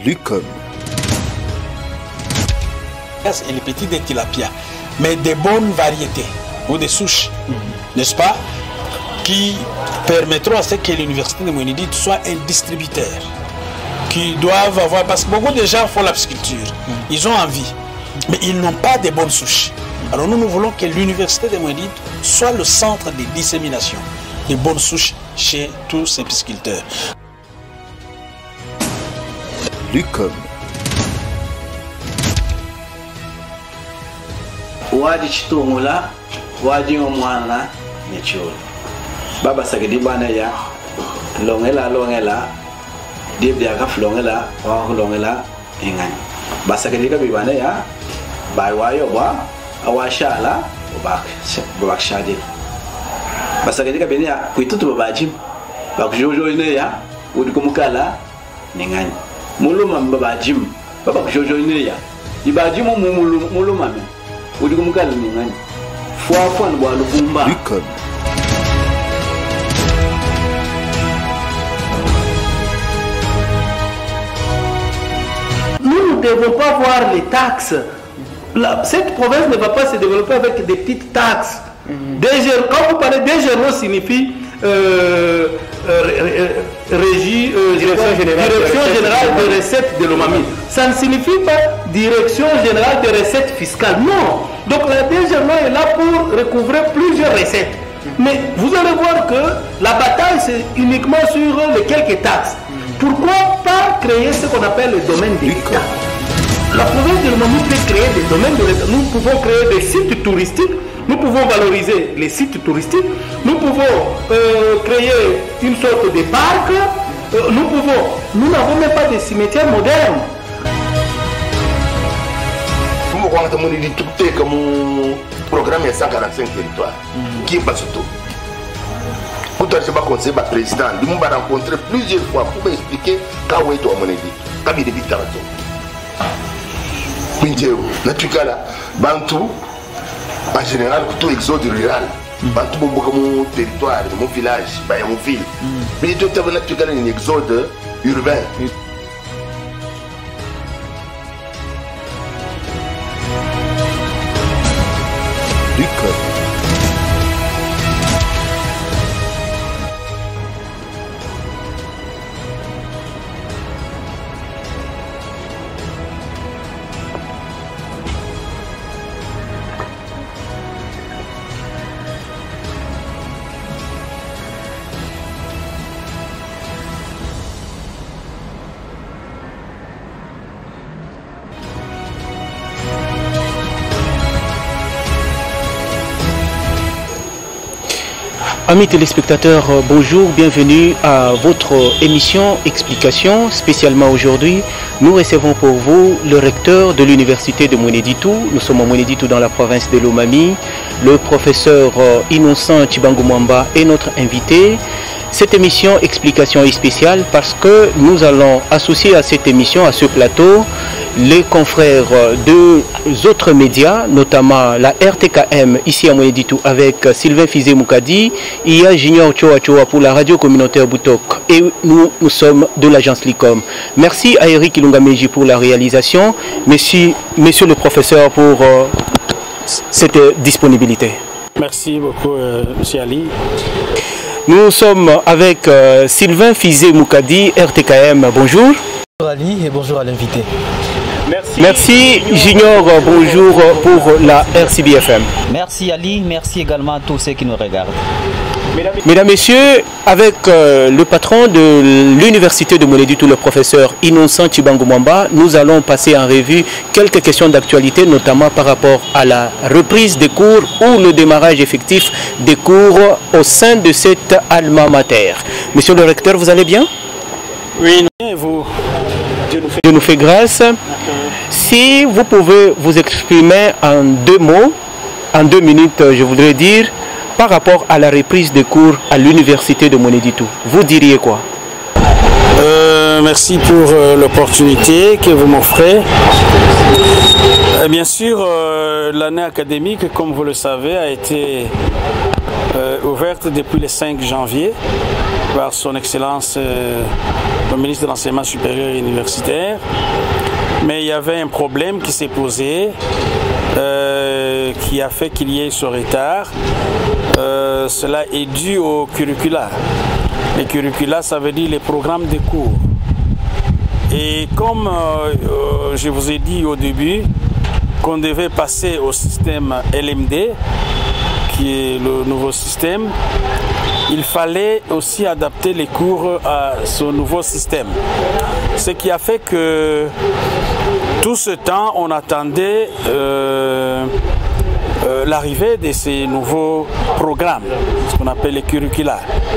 Lucom. Et les petits des tilapia, mais des bonnes variétés ou des souches, n'est-ce pas, qui permettront à ce que l'université de Mouinidite soit un distributeur, qui doivent avoir, parce que beaucoup de gens font la pisciculture, ils ont envie, mais ils n'ont pas de bonnes souches. Alors nous voulons que l'université de Mouinidite soit le centre de dissémination des bonnes souches chez tous ces pisciculteurs. Lucom. Wadi chitongola, wadi omwana necholo. Baba sagedi bana ya longela dibdi aka flongela wa longela ingani. Basagedi ka bibana ya bai wayo wa awashala obak shadi. Basagedi ka benia kuitutu babajim. Bakjojo ine ya udi kumukala ningani. Muluma babajim baba kujojo ine ya. Ibajim muluma me. Lucom. Nous ne devons pas voir les taxes. Cette province ne va pas se développer avec des petites taxes. Quand vous parlez DGRO signifie Direction générale de recettes de l'OMAMI. Ça ne signifie pas Direction générale de recettes fiscales. Non. Donc la DGRO est là pour recouvrer plusieurs recettes. Mais vous allez voir que la bataille c'est uniquement sur les quelques taxes. Pourquoi pas créer ce qu'on appelle le domaine de l'État? La province de l'OMAMI peut créer des domaines de l'État. Nous pouvons créer des sites touristiques. Nous pouvons valoriser les sites touristiques, nous pouvons créer une sorte de parc, nous n'avons même pas de cimetières modernes. Nous avons dit comme programme de 145 territoires, qui est pas surtout. Pour toi, je vais conseiller le président, nous avons rencontré plusieurs fois pour m'expliquer quand est mon édit, quand il est vite dans tout cas là, Bantou, en général, tout exode rural. Tout mon territoire, mon village, mon ville. Mais tout est un exode urbain. Lucom. Amis téléspectateurs, bonjour, bienvenue à votre émission Explication. Spécialement aujourd'hui, nous recevons pour vous le recteur de l'université de Mouineditou. Nous sommes à Mouineditou dans la province de l'Omami. Le professeur Innocent Chibangu Mwamba est notre invité. Cette émission Explication est spéciale parce que nous allons associer à cette émission, à ce plateau, les confrères de autres médias, notamment la RTKM ici à Mouineditou avec Sylvain Fizé Moukadi, il y a Junior Choa pour la radio communautaire Boutok et nous sommes de l'agence Lucom. Merci à Eric Ilungameji pour la réalisation, monsieur le professeur pour cette disponibilité. Merci beaucoup monsieur Ali. Nous sommes avec Sylvain Fizé Moukadi, RTKM. Bonjour. Bonjour Ali et bonjour à l'invité. Merci Junior, bonjour pour la RCBFM. Merci Ali, merci également à tous ceux qui nous regardent. Mesdames, Messieurs, avec le patron de l'université de Mouineditou, le professeur Innocent Chibangu Mwamba, nous allons passer en revue quelques questions d'actualité, notamment par rapport à la reprise des cours ou le démarrage effectif des cours au sein de cette alma mater. Monsieur le recteur, vous allez bien? Oui, et vous? Dieu nous fait grâce. Si vous pouvez vous exprimer en 2 mots, en 2 minutes, je voudrais dire, par rapport à la reprise des cours à l'université de Mouineditou, vous diriez quoi? Merci pour l'opportunité que vous m'offrez. Bien sûr, l'année académique, comme vous le savez, a été ouverte depuis le 5 janvier. par son Excellence le ministre de l'Enseignement supérieur et universitaire. Mais il y avait un problème qui s'est posé, qui a fait qu'il y ait ce retard. Cela est dû au curricula. Les curricula, ça veut dire les programmes de cours. Et comme je vous ai dit au début, qu'on devait passer au système LMD, qui est le nouveau système, il fallait aussi adapter les cours à ce nouveau système. Ce qui a fait que tout ce temps, on attendait l'arrivée de ces nouveaux programmes, ce qu'on appelle les curricula.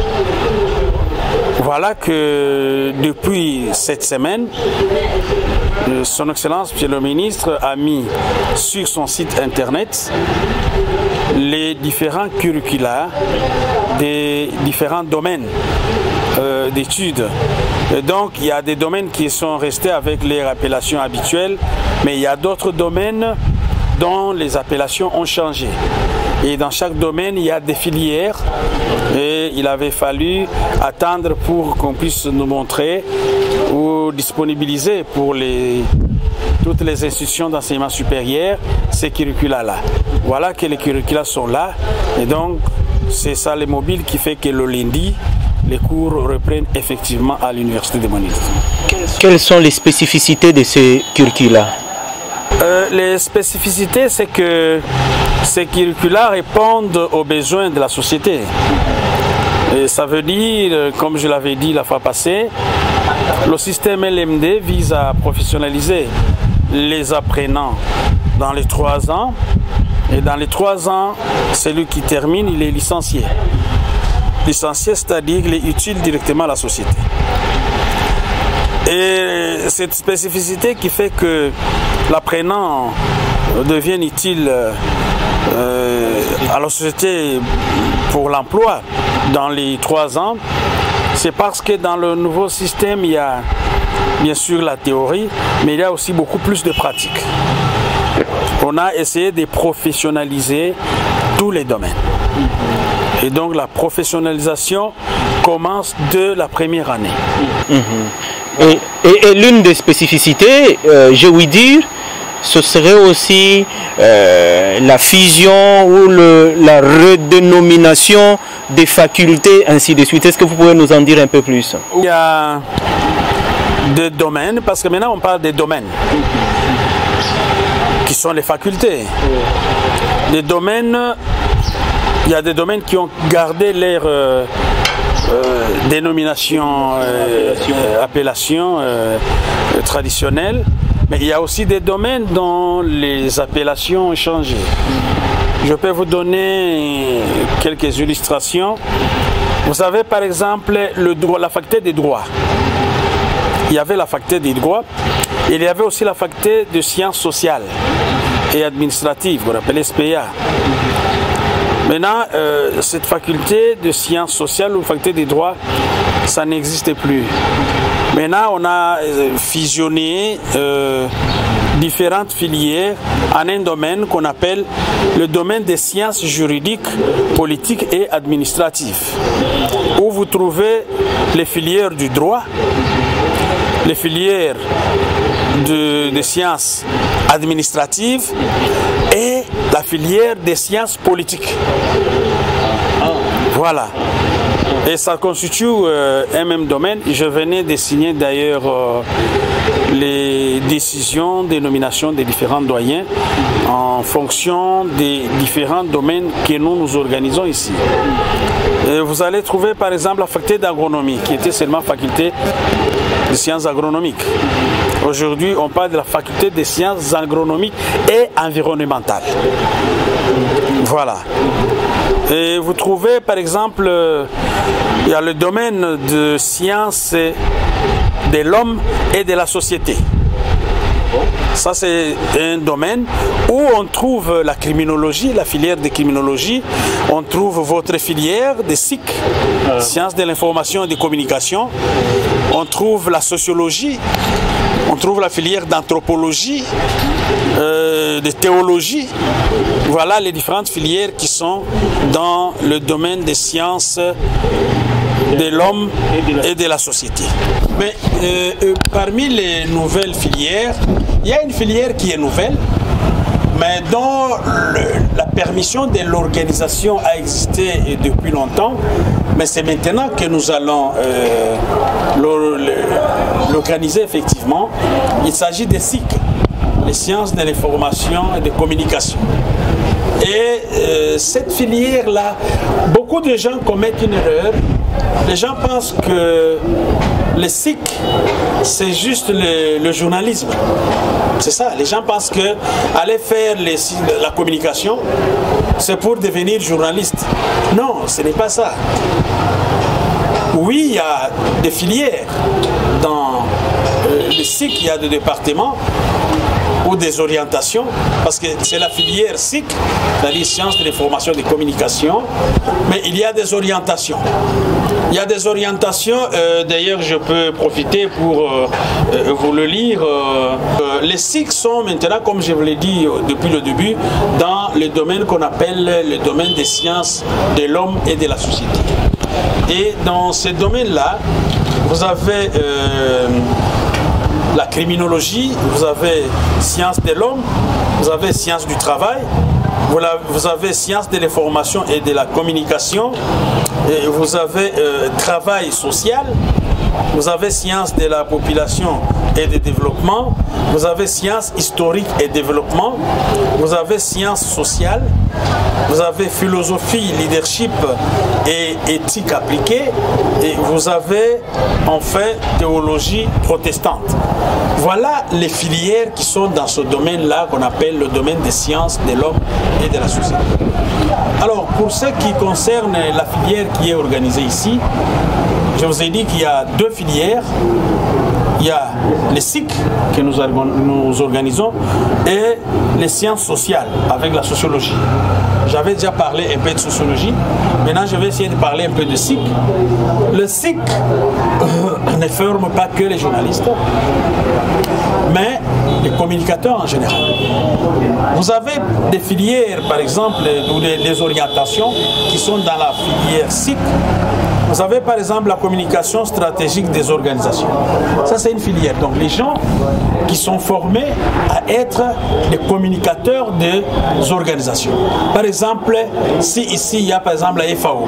Voilà que depuis cette semaine, son Excellence, Monsieur le Ministre, a mis sur son site internet les différents curricula des différents domaines d'études. Donc il y a des domaines qui sont restés avec les appellations habituelles, mais il y a d'autres domaines dont les appellations ont changé. Et dans chaque domaine, il y a des filières et il avait fallu attendre pour qu'on puisse nous montrer ou disponibiliser pour toutes les institutions d'enseignement supérieur ces curricula-là. Voilà que les curricula sont là et donc c'est ça les mobiles qui fait que le lundi, les cours reprennent effectivement à l'université de Monédito. Quelles sont les spécificités de ces curricula? Les spécificités, c'est que ces curricula répondent aux besoins de la société. Et ça veut dire, comme je l'avais dit la fois passée, le système LMD vise à professionnaliser les apprenants dans les 3 ans. Et dans les 3 ans, celui qui termine, il est licencié. Licencié, c'est-à-dire qu'il est utile directement à la société. Et cette spécificité qui fait que l'apprenant devient utile à la société pour l'emploi dans les 3 ans, c'est parce que dans le nouveau système, il y a bien sûr la théorie, mais il y a aussi beaucoup plus de pratique. On a essayé de professionnaliser tous les domaines. Et donc la professionnalisation commence de la première année. Et l'une des spécificités, je veux dire, ce serait aussi la fusion ou la redénomination des facultés, ainsi de suite. Est-ce que vous pouvez nous en dire un peu plus? Il y a des domaines, parce que maintenant on parle des domaines, qui sont les facultés. Des domaines, il y a des domaines qui ont gardé leur dénomination, appellation traditionnelle, mais il y a aussi des domaines dont les appellations ont changé. Je peux vous donner quelques illustrations. Vous avez par exemple la faculté des droits. Il y avait la faculté des droits, et il y avait aussi la faculté de sciences sociales et administratives, qu'on appelle SPA. Maintenant, cette faculté de sciences sociales ou faculté des droits, ça n'existe plus. Maintenant, on a fusionné différentes filières en un domaine qu'on appelle le domaine des sciences juridiques, politiques et administratives, où vous trouvez les filières du droit, les filières des sciences administratives et la filière des sciences politiques. Voilà. Et ça constitue un même domaine. Je venais de signer d'ailleurs les décisions de nomination des différents doyens en fonction des différents domaines que nous organisons ici. Et vous allez trouver par exemple la faculté d'agronomie qui était seulement faculté de sciences agronomiques. Aujourd'hui, on parle de la faculté des sciences agronomiques et environnementales. Voilà. Et vous trouvez par exemple, il y a le domaine de sciences de l'homme et de la société. Ça, c'est un domaine où on trouve la criminologie, la filière de criminologie. On trouve votre filière de SIC, sciences de l'information et des communications. On trouve la sociologie. On trouve la filière d'anthropologie, de théologie. Voilà les différentes filières qui sont dans le domaine des sciences de l'homme et de la société. Mais parmi les nouvelles filières, il y a une filière qui est nouvelle, mais dont la permission de l'organisation a existé depuis longtemps, mais c'est maintenant que nous allons l'organiser effectivement. Il s'agit des SIC, les sciences de l'information et de communication. Et cette filière-là, beaucoup de gens commettent une erreur. Les gens pensent que le SIC, c'est juste le journalisme. C'est ça, les gens pensent que aller faire la communication, c'est pour devenir journaliste. Non, ce n'est pas ça. Oui, il y a des filières. Dans le SIC, il y a des départements ou des orientations, parce que c'est la filière SIC, c'est-à-dire sciences de l'information et des communications, mais il y a des orientations. Il y a des orientations, d'ailleurs je peux profiter pour vous le lire. Les SIC sont maintenant, comme je vous l'ai dit depuis le début, dans le domaine qu'on appelle le domaine des sciences de l'homme et de la société. Et dans ce domaine-là, vous avez la criminologie, vous avez sciences de l'homme, vous avez sciences du travail, vous avez sciences de l'information et de la communication, et vous avez travail social, vous avez sciences de la population et du développement, vous avez sciences historiques et développement, vous avez sciences sociales, vous avez philosophie, leadership et éthique appliquée, et vous avez enfin théologie protestante. Voilà les filières qui sont dans ce domaine-là qu'on appelle le domaine des sciences de l'homme et de la société. Alors, pour ce qui concerne la filière qui est organisée ici, je vous ai dit qu'il y a deux filières. Il y a les SIC que nous organisons et les sciences sociales avec la sociologie. J'avais déjà parlé un peu de sociologie, maintenant je vais essayer de parler un peu de SIC. Le SIC ne forme pas que les journalistes, mais les communicateurs en général. Vous avez des filières, par exemple, ou les orientations qui sont dans la filière SIC. Vous avez par exemple la communication stratégique des organisations. Ça c'est une filière. Donc les gens qui sont formés à être des communicateurs des organisations. Par exemple, si ici il y a par exemple la FAO,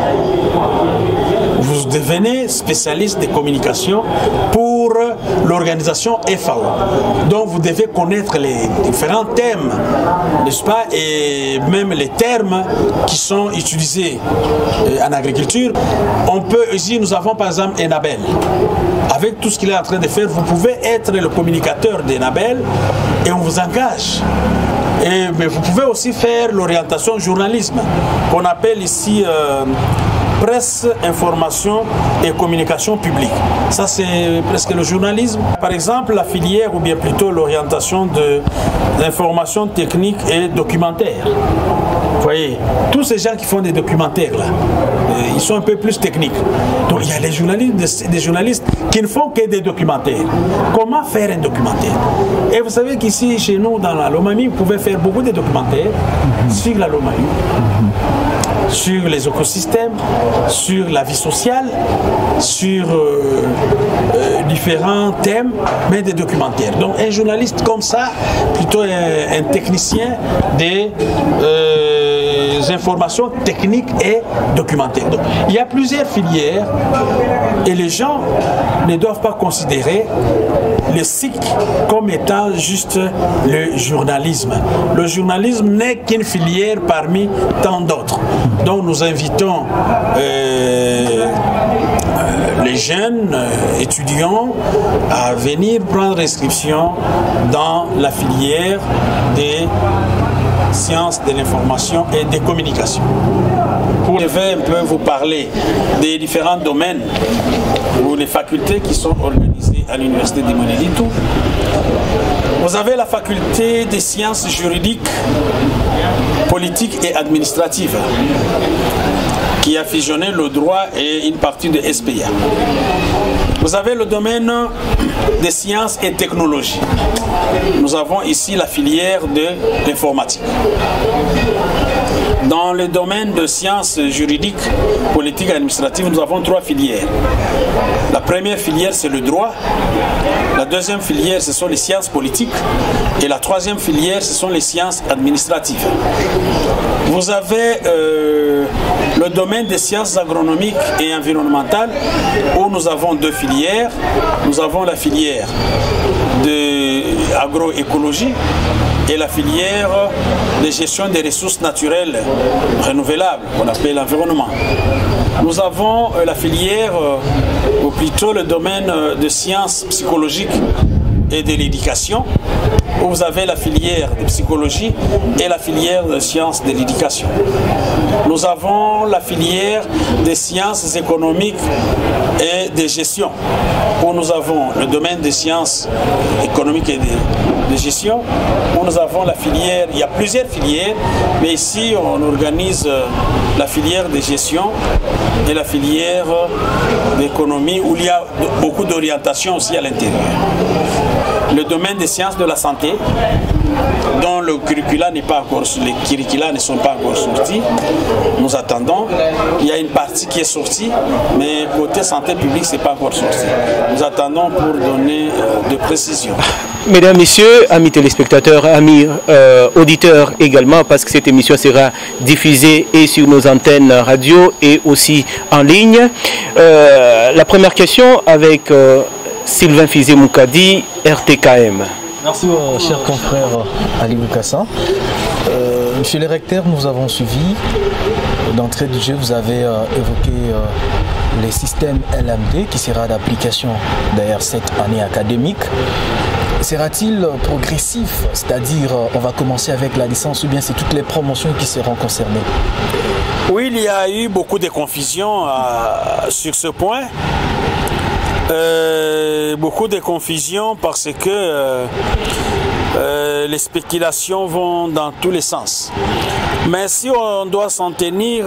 vous devenez spécialiste de communication pour l'organisation FAO. Donc vous devez connaître les différents thèmes, n'est-ce pas, et même les termes qui sont utilisés en agriculture. On peut, ici nous avons par exemple Enabel. Avec tout ce qu'il est en train de faire, vous pouvez être le communicateur d'Enabel et on vous engage. Mais vous pouvez aussi faire l'orientation journalisme, qu'on appelle ici presse, information et communication publique. Ça c'est presque le journalisme. Par exemple, la filière ou bien plutôt l'orientation de l'information technique et documentaire. Vous voyez, tous ces gens qui font des documentaires là, ils sont un peu plus techniques. Donc il y a des journalistes qui ne font que des documentaires. Comment faire un documentaire? Et vous savez qu'ici, chez nous, dans la Lomami, vous pouvez faire beaucoup de documentaires sur la Lomami, sur les écosystèmes, sur la vie sociale, sur différents thèmes, mais des documentaires. Donc un journaliste comme ça, plutôt un technicien des informations techniques et documentaires. Donc, il y a plusieurs filières et les gens ne doivent pas considérer le SIC comme étant juste le journalisme. Le journalisme n'est qu'une filière parmi tant d'autres. Donc nous invitons les jeunes étudiants à venir prendre inscription dans la filière des sciences de l'information et des communications. Je vais un peu vous parler des différents domaines ou les facultés qui sont organisées à l'Université de Mweneditu. Vous avez la faculté des sciences juridiques, politiques et administratives qui a fusionné le droit et une partie de SPA, Vous avez le domaine des sciences et technologies. Nous avons ici la filière de l'informatique. Dans le domaine de sciences juridiques, politiques et administratives, nous avons 3 filières. La première filière, c'est le droit. La deuxième filière, ce sont les sciences politiques. Et la troisième filière, ce sont les sciences administratives. Vous avez le domaine des sciences agronomiques et environnementales, où nous avons 2 filières. Nous avons la filière de agroécologie et la filière de gestion des ressources naturelles renouvelables, qu'on appelle l'environnement. Nous avons la filière, ou plutôt le domaine de sciences psychologiques et de l'éducation, où vous avez la filière de psychologie et la filière de sciences de l'éducation. Nous avons la filière des sciences économiques et de gestion, où nous avons le domaine des sciences économiques et de gestion, où nous avons la filière, il y a plusieurs filières, mais ici on organise la filière de gestion et la filière d'économie, où il y a beaucoup d'orientation aussi à l'intérieur. Le domaine des sciences de la santé, dont le curricula n'est pas encore, les curricula ne sont pas encore sortis. Nous attendons. Il y a une partie qui est sortie, mais côté santé publique, c'est pas encore sorti. Nous attendons pour donner de précisions. Mesdames, Messieurs, amis téléspectateurs, amis auditeurs également, parce que cette émission sera diffusée et sur nos antennes radio et aussi en ligne. La première question avec Sylvain Fizé-Moukadi, RTKM. Merci, cher confrère Ali Boukassa. Monsieur le recteur, nous avons suivi. D'entrée de jeu, vous avez évoqué les systèmes LMD qui sera d'application d'ailleurs cette année académique. Sera-t-il progressif, c'est-à-dire on va commencer avec la licence ou bien c'est toutes les promotions qui seront concernées? Oui, il y a eu beaucoup de confusion sur ce point. Beaucoup de confusion parce que les spéculations vont dans tous les sens. Mais si on doit s'en tenir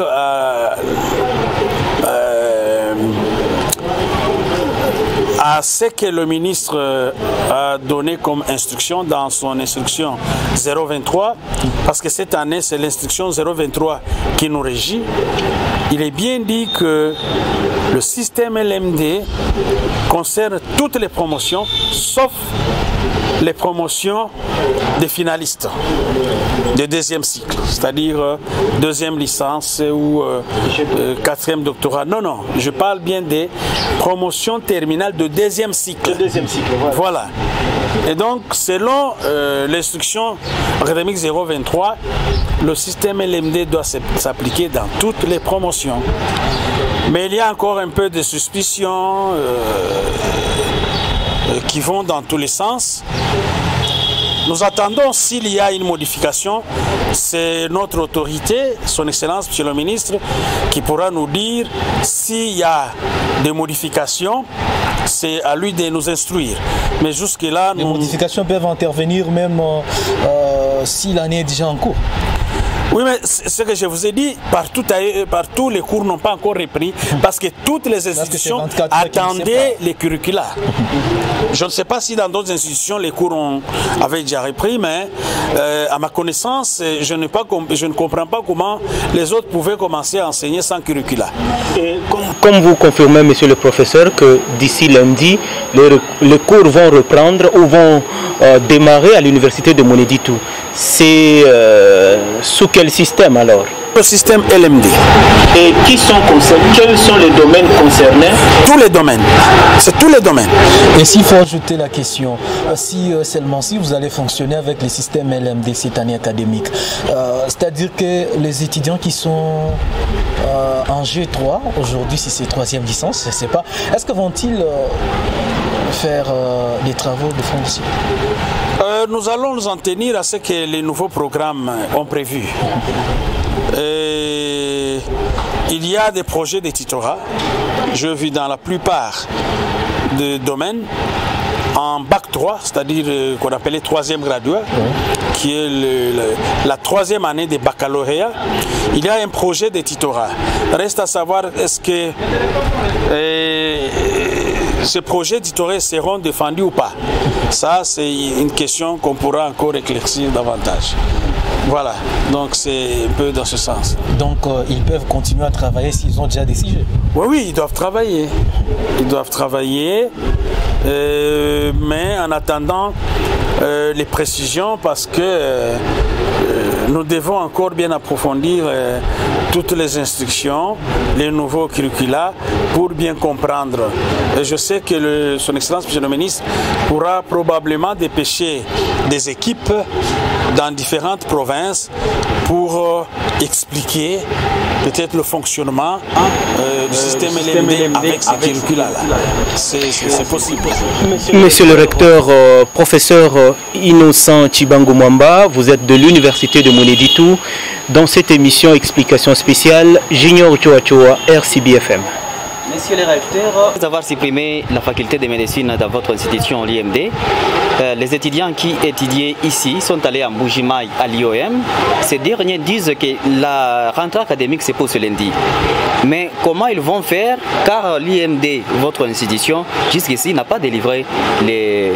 à ce que le ministre a donné comme instruction dans son instruction 023, parce que cette année c'est l'instruction 023 qui nous régit, il est bien dit que le système LMD concerne toutes les promotions, sauf les promotions des finalistes de 2e cycle, c'est-à-dire 2e licence ou 4e doctorat. Non, non, je parle bien des promotions terminales de 2e cycle. Voilà. Et donc, selon l'instruction académique 023, le système LMD doit s'appliquer dans toutes les promotions. Mais il y a encore un peu de suspicion qui vont dans tous les sens. Nous attendons s'il y a une modification, c'est notre autorité, son Excellence, Monsieur le Ministre, qui pourra nous dire s'il y a des modifications, c'est à lui de nous instruire. Mais jusque-là, les modifications peuvent intervenir même si l'année est déjà en cours. Oui, mais ce que je vous ai dit, partout les cours n'ont pas encore repris parce que toutes les institutions attendaient les curricula. Je ne sais pas si dans d'autres institutions les cours avaient déjà repris, mais à ma connaissance, je ne comprends pas comment les autres pouvaient commencer à enseigner sans curricula. Et comme vous confirmez, monsieur le professeur, que d'ici lundi, les cours vont reprendre ou vont démarrer à l'université de Mweneditu. C'est sous quel système alors? Le système LMD. Et qui sont concernés? Quels sont les domaines concernés? Tous les domaines. C'est tous les domaines. Et s'il faut ajouter la question, si seulement si vous allez fonctionner avec les systèmes LMD cette année académique, c'est-à-dire que les étudiants qui sont en G3, aujourd'hui si c'est 3e licence, je ne sais pas, est-ce que vont-ils faire des travaux de fond? Nous allons nous en tenir à ce que les nouveaux programmes ont prévu. Il y a des projets de tutorat, je vis dans la plupart des domaines, en bac 3, c'est-à-dire qu'on appelait 3e graduat, qui est la 3e année des baccalauréats. Il y a un projet de tutorat. Reste à savoir est-ce que ces projets éditoriaux seront défendus ou pas. Ça, c'est une question qu'on pourra encore éclaircir davantage. Voilà, donc c'est un peu dans ce sens. Donc ils peuvent continuer à travailler s'ils ont déjà décidé. Oui, oui, ils doivent travailler. Ils doivent travailler, mais en attendant les précisions, parce que nous devons encore bien approfondir toutes les instructions, les nouveaux curricula, pour bien comprendre. Et je sais que son Excellence, M. le ministre, pourra probablement dépêcher des équipes dans différentes provinces pour expliquer peut-être le fonctionnement du système LMD avec ces curricula-là. C'est possible. Monsieur le recteur, professeur Innocent Chibango Mwamba, vous êtes de l'Université de Mweneditu. Dans cette émission Explication spéciale, Junior Choachoa, RCBFM. Monsieur le recteur, après avoir supprimé la faculté de médecine dans votre institution, l'IMD, les étudiants qui étudiaient ici sont allés à Mbujimaï, à l'IOM. Ces derniers disent que la rentrée académique c'est pour ce lundi. Mais comment ils vont faire, car l'IMD, votre institution, jusqu'ici n'a pas délivré les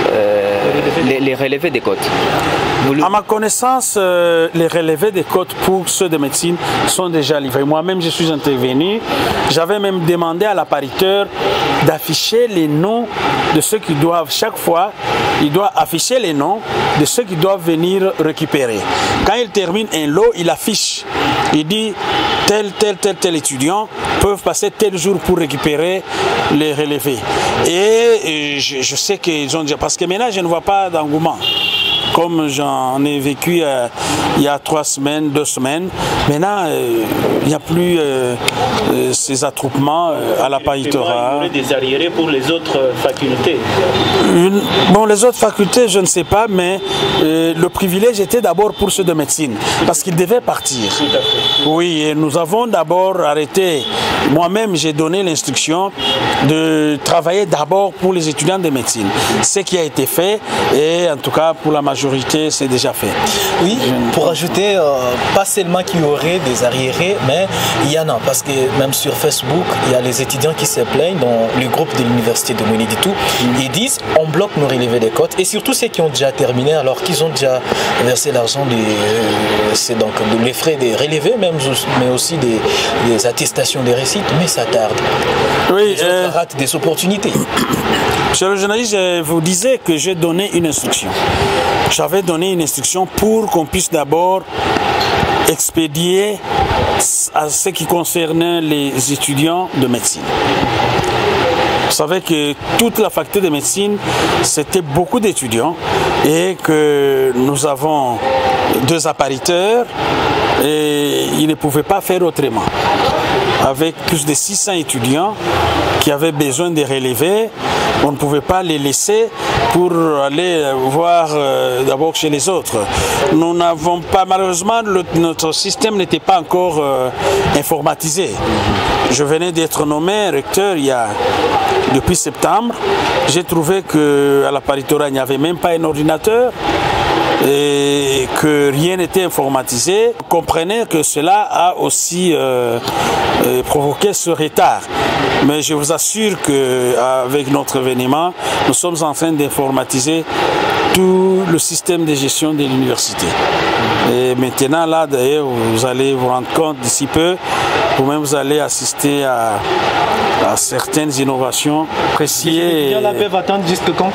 relevés des cotes. À ma connaissance, les relevés des cotes pour ceux de médecine sont déjà livrés. Moi-même, je suis intervenu. J'avais même demandé à l'appariteur d'afficher les noms de ceux qui doivent, chaque fois, il doit afficher les noms de ceux qui doivent venir récupérer. Quand il termine un lot, il affiche. Il dit tel étudiant peuvent passer tel jour pour récupérer les relevés. Et je sais qu'ils ont déjà... Parce que maintenant, je ne vois pas d'engouement. Comme j'en ai vécu il y a 3 semaines, 2 semaines. Maintenant, il n'y a plus ces attroupements à la Païtora. Il y aurait des arriérés pour les autres facultés. Bon, les autres facultés, je ne sais pas, mais le privilège était d'abord pour ceux de médecine, parce qu'ils devaient partir. Tout à fait. Oui, et nous avons d'abord arrêté. Moi-même, j'ai donné l'instruction de travailler d'abord pour les étudiants de médecine. Ce qui a été fait, et en tout cas pour la majorité, c'est déjà fait. Oui, pour ajouter, pas seulement qu'il y aurait des arriérés, mais il y en a, parce que même sur Facebook, il y a les étudiants qui se plaignent dans le groupe de l'université de Mweneditu. Ils disent on bloque nos relevés des cotes, et surtout ceux qui ont déjà terminé alors qu'ils ont déjà versé l'argent les frais des relevés, mais aussi des attestations des récits, mais ça tarde. Oui, ils ratent des opportunités. Monsieur le journaliste, je vous disais que j'ai donné une instruction. J'avais donné une instruction pour qu'on puisse d'abord expédier à ce qui concernait les étudiants de médecine. Vous savez que toute la faculté de médecine, c'était beaucoup d'étudiants et que nous avons 2 appariteurs et ils ne pouvaient pas faire autrement. Avec plus de 600 étudiants qui avaient besoin de relever, on ne pouvait pas les laisser pour aller voir d'abord chez les autres. Nous n'avons pas, malheureusement, notre système n'était pas encore informatisé. Je venais d'être nommé recteur depuis septembre. J'ai trouvé qu'à la Païtora, il n'y avait même pas un ordinateur et que rien n'était informatisé. Vous comprenez que cela a aussi provoqué ce retard. Mais je vous assure qu'avec notre événement, nous sommes en train d'informatiser tout le système de gestion de l'université. Et maintenant, là, d'ailleurs, vous allez vous rendre compte d'ici peu, vous-même, vous allez assister à certaines innovations précises. Les étudiants là peuvent attendre jusque quand?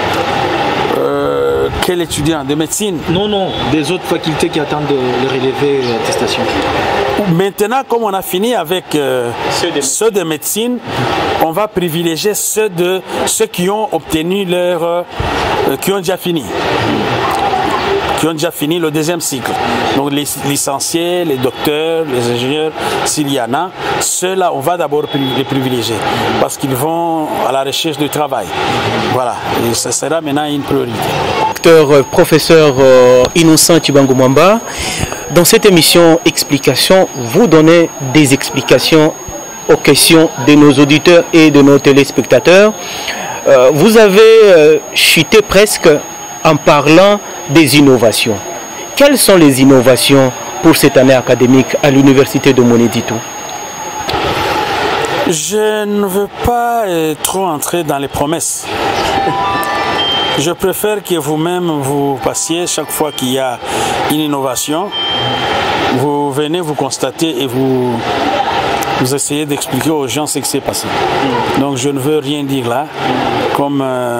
Quel étudiant? De médecine? Non, des autres facultés qui attendent de relever l'attestation. Maintenant, comme on a fini avec ceux de médecine, on va privilégier ceux qui ont obtenu qui ont déjà fini. Qui ont déjà fini le 2e cycle. Donc les licenciés, les docteurs, les ingénieurs, s'il y en a, ceux-là, on va d'abord les privilégier parce qu'ils vont à la recherche du travail. Voilà, et ça sera maintenant une priorité. Professeur Innocent Chibango Mwamba, dans cette émission Explication, vous donnez des explications aux questions de nos auditeurs et de nos téléspectateurs. Vous avez chuté presque en parlant des innovations. Quelles sont les innovations pour cette année académique à l'université de Mweneditu? Je ne veux pas trop entrer dans les promesses. Je préfère que vous-même vous passiez chaque fois qu'il y a une innovation. Vous venez, vous constatez et vous essayez d'expliquer aux gens ce qui s'est passé. Donc je ne veux rien dire là, comme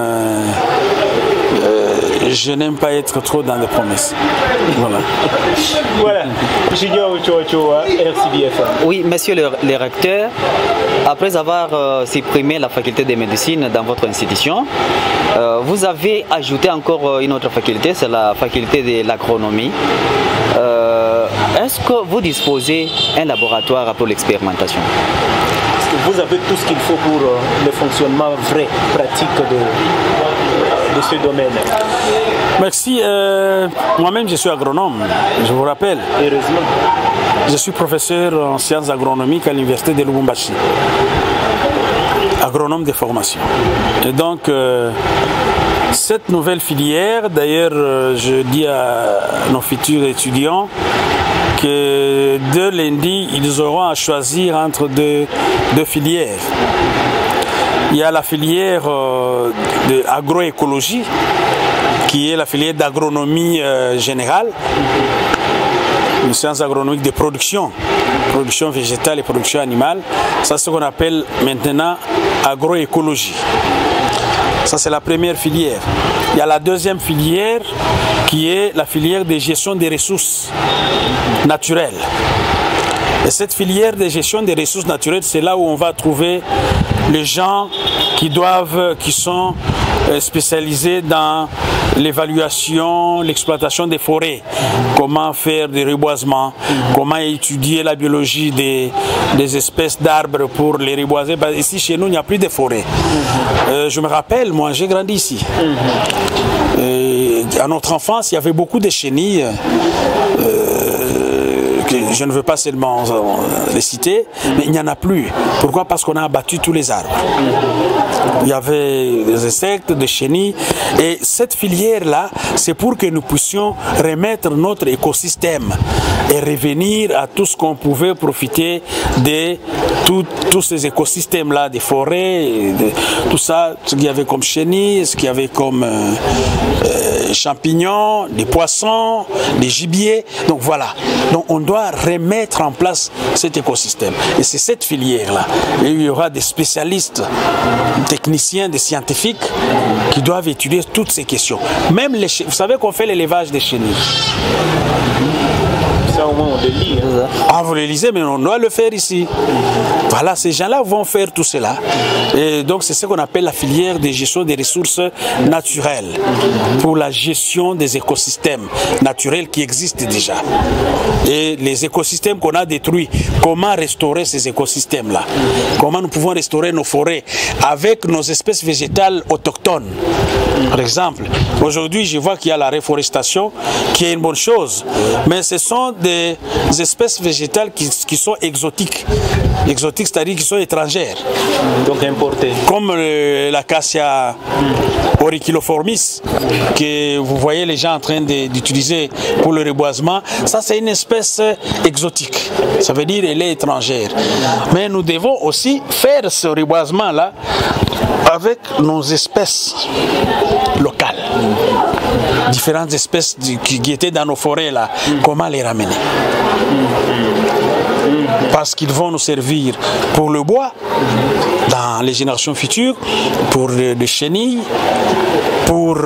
je n'aime pas être trop dans les promesses. Voilà. Voilà. Junior Ochoa, RCBF. Oui, monsieur le recteur, après avoir supprimé la faculté de médecine dans votre institution, vous avez ajouté encore une autre faculté, c'est la faculté de l'agronomie. Est-ce que vous disposez d'un laboratoire pour l'expérimentation? Vous avez tout ce qu'il faut pour le fonctionnement vrai, pratique de ce domaine. Merci. Moi-même, je suis agronome, je vous rappelle. Heureusement. Je suis professeur en sciences agronomiques à l'université de Lubumbashi. Agronome de formation. Et donc, cette nouvelle filière, d'ailleurs, je dis à nos futurs étudiants que dès lundi, ils auront à choisir entre deux filières. Il y a la filière de agroécologie, qui est la filière d'agronomie générale, une science agronomique de production végétale et production animale. Ça, c'est ce qu'on appelle maintenant agroécologie. Ça, c'est la première filière. Il y a la deuxième filière qui est la filière de gestion des ressources naturelles. Et cette filière de gestion des ressources naturelles, c'est là où on va trouver les gens qui sont spécialisés dans l'évaluation, l'exploitation des forêts, comment faire des reboisements, comment étudier la biologie des espèces d'arbres pour les reboiser. Parce que ici, chez nous, il n'y a plus de forêts. Je me rappelle, moi, j'ai grandi ici. À notre enfance, il y avait beaucoup de chenilles. Je ne veux pas seulement les citer, mais il n'y en a plus. Pourquoi? Parce qu'on a abattu tous les arbres. Il y avait des insectes, des chenilles. Et cette filière-là, c'est pour que nous puissions remettre notre écosystème et revenir à tout ce qu'on pouvait profiter de tous ces écosystèmes-là, des forêts, tout ça, ce qu'il y avait comme chenilles, ce qu'il y avait comme champignons, des poissons, des gibiers. Donc voilà. Donc on doit remettre en place cet écosystème. Et c'est cette filière-là. Et il y aura des spécialistes, des techniciens, des scientifiques qui doivent étudier toutes ces questions. Même les vous savez qu'on fait l'élevage des chenilles. Ça, au moins, on le lit. Hein. Ah, vous le lisez, mais on doit le faire ici. Voilà, ces gens-là vont faire tout cela. Et donc, c'est ce qu'on appelle la filière de gestion des ressources naturelles pour la gestion des écosystèmes naturels qui existent déjà. Et les écosystèmes qu'on a détruits, comment restaurer ces écosystèmes-là? Comment nous pouvons restaurer nos forêts avec nos espèces végétales autochtones? Par exemple, aujourd'hui, je vois qu'il y a la reforestation qui est une bonne chose, mais ce sont des espèces végétales qui sont exotiques. Exotiques, c'est-à-dire qui sont étrangères. Donc importées. Comme l'acacia auriculoformis, que vous voyez les gens en train d'utiliser pour le reboisement. Ça, c'est une espèce exotique. Ça veut dire qu'elle est étrangère. Mais nous devons aussi faire ce reboisement-là avec nos espèces locales. Différentes espèces qui étaient dans nos forêts là, comment les ramener? Parce qu'ils vont nous servir pour le bois dans les générations futures, pour les chenilles, pour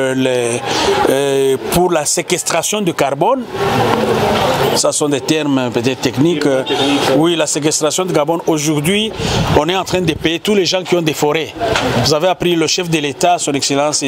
la séquestration du carbone. Ça sont des termes peut-être techniques. Oui, la séquestration de carbone. Aujourd'hui, on est en train de payer tous les gens qui ont des forêts. Vous avez appris le chef de l'État, son Excellence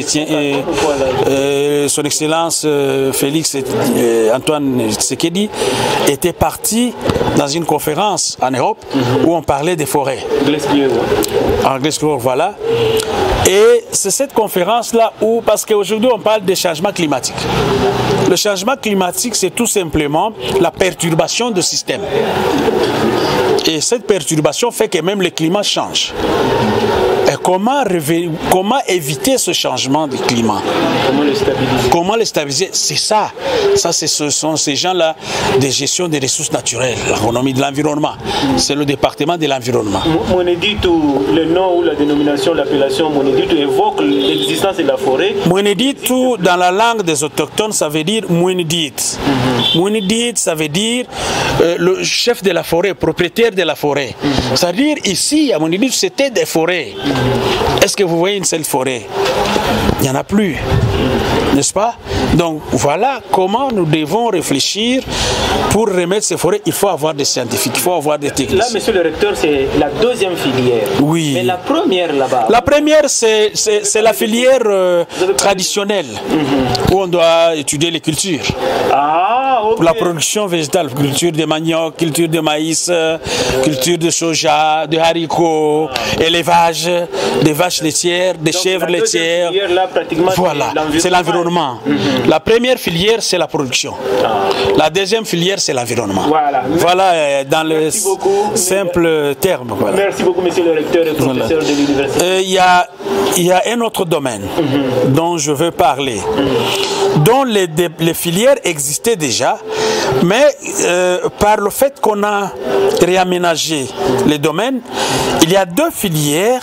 Félix Antoine Tshisekedi, était parti dans une conférence en Europe où on parlait des forêts. En Glasgow, voilà. Et c'est cette conférence-là où, parce qu'aujourd'hui on parle des changements climatiques. Le changement climatique, c'est tout simplement la perturbation du système. Et cette perturbation fait que même le climat change. Et comment éviter ce changement de climat? Comment le stabiliser? C'est ça. Ce sont ces gens-là de gestion des ressources naturelles, l'agronomie de l'environnement. C'est le département de l'environnement. Mweneditu, le nom ou la dénomination, l'appellation Mweneditu évoque l'existence de la forêt. Mweneditu, dans la langue des autochtones, ça veut dire Mwenedit. Mwenedit, ça veut dire le chef de la forêt, propriétaire de la forêt. C'est-à-dire ici, à Mwenedit, c'était des forêts. Est-ce que vous voyez une seule forêt? Il n'y en a plus, n'est-ce pas? Donc voilà comment nous devons réfléchir pour remettre ces forêts. Il faut avoir des scientifiques, il faut avoir des techniciens. Là, monsieur le recteur, c'est la deuxième filière. Oui. Mais la première là-bas? La première, c'est la filière traditionnelle, où on doit étudier les cultures. Ah, ok. Pour la production végétale, culture de manioc, culture de maïs, culture de soja, de haricots, élevage, des vaches laitières, des chèvres laitières. Là, voilà, c'est l'environnement. La première filière, c'est la production. La deuxième filière, c'est l'environnement. Voilà, dans le simple terme. Voilà. Merci beaucoup, monsieur le recteur et professeur de l'université. Il y a un autre domaine dont je veux parler, dont les filières existaient déjà, mais par le fait qu'on a réaménagé les domaines, il y a deux filières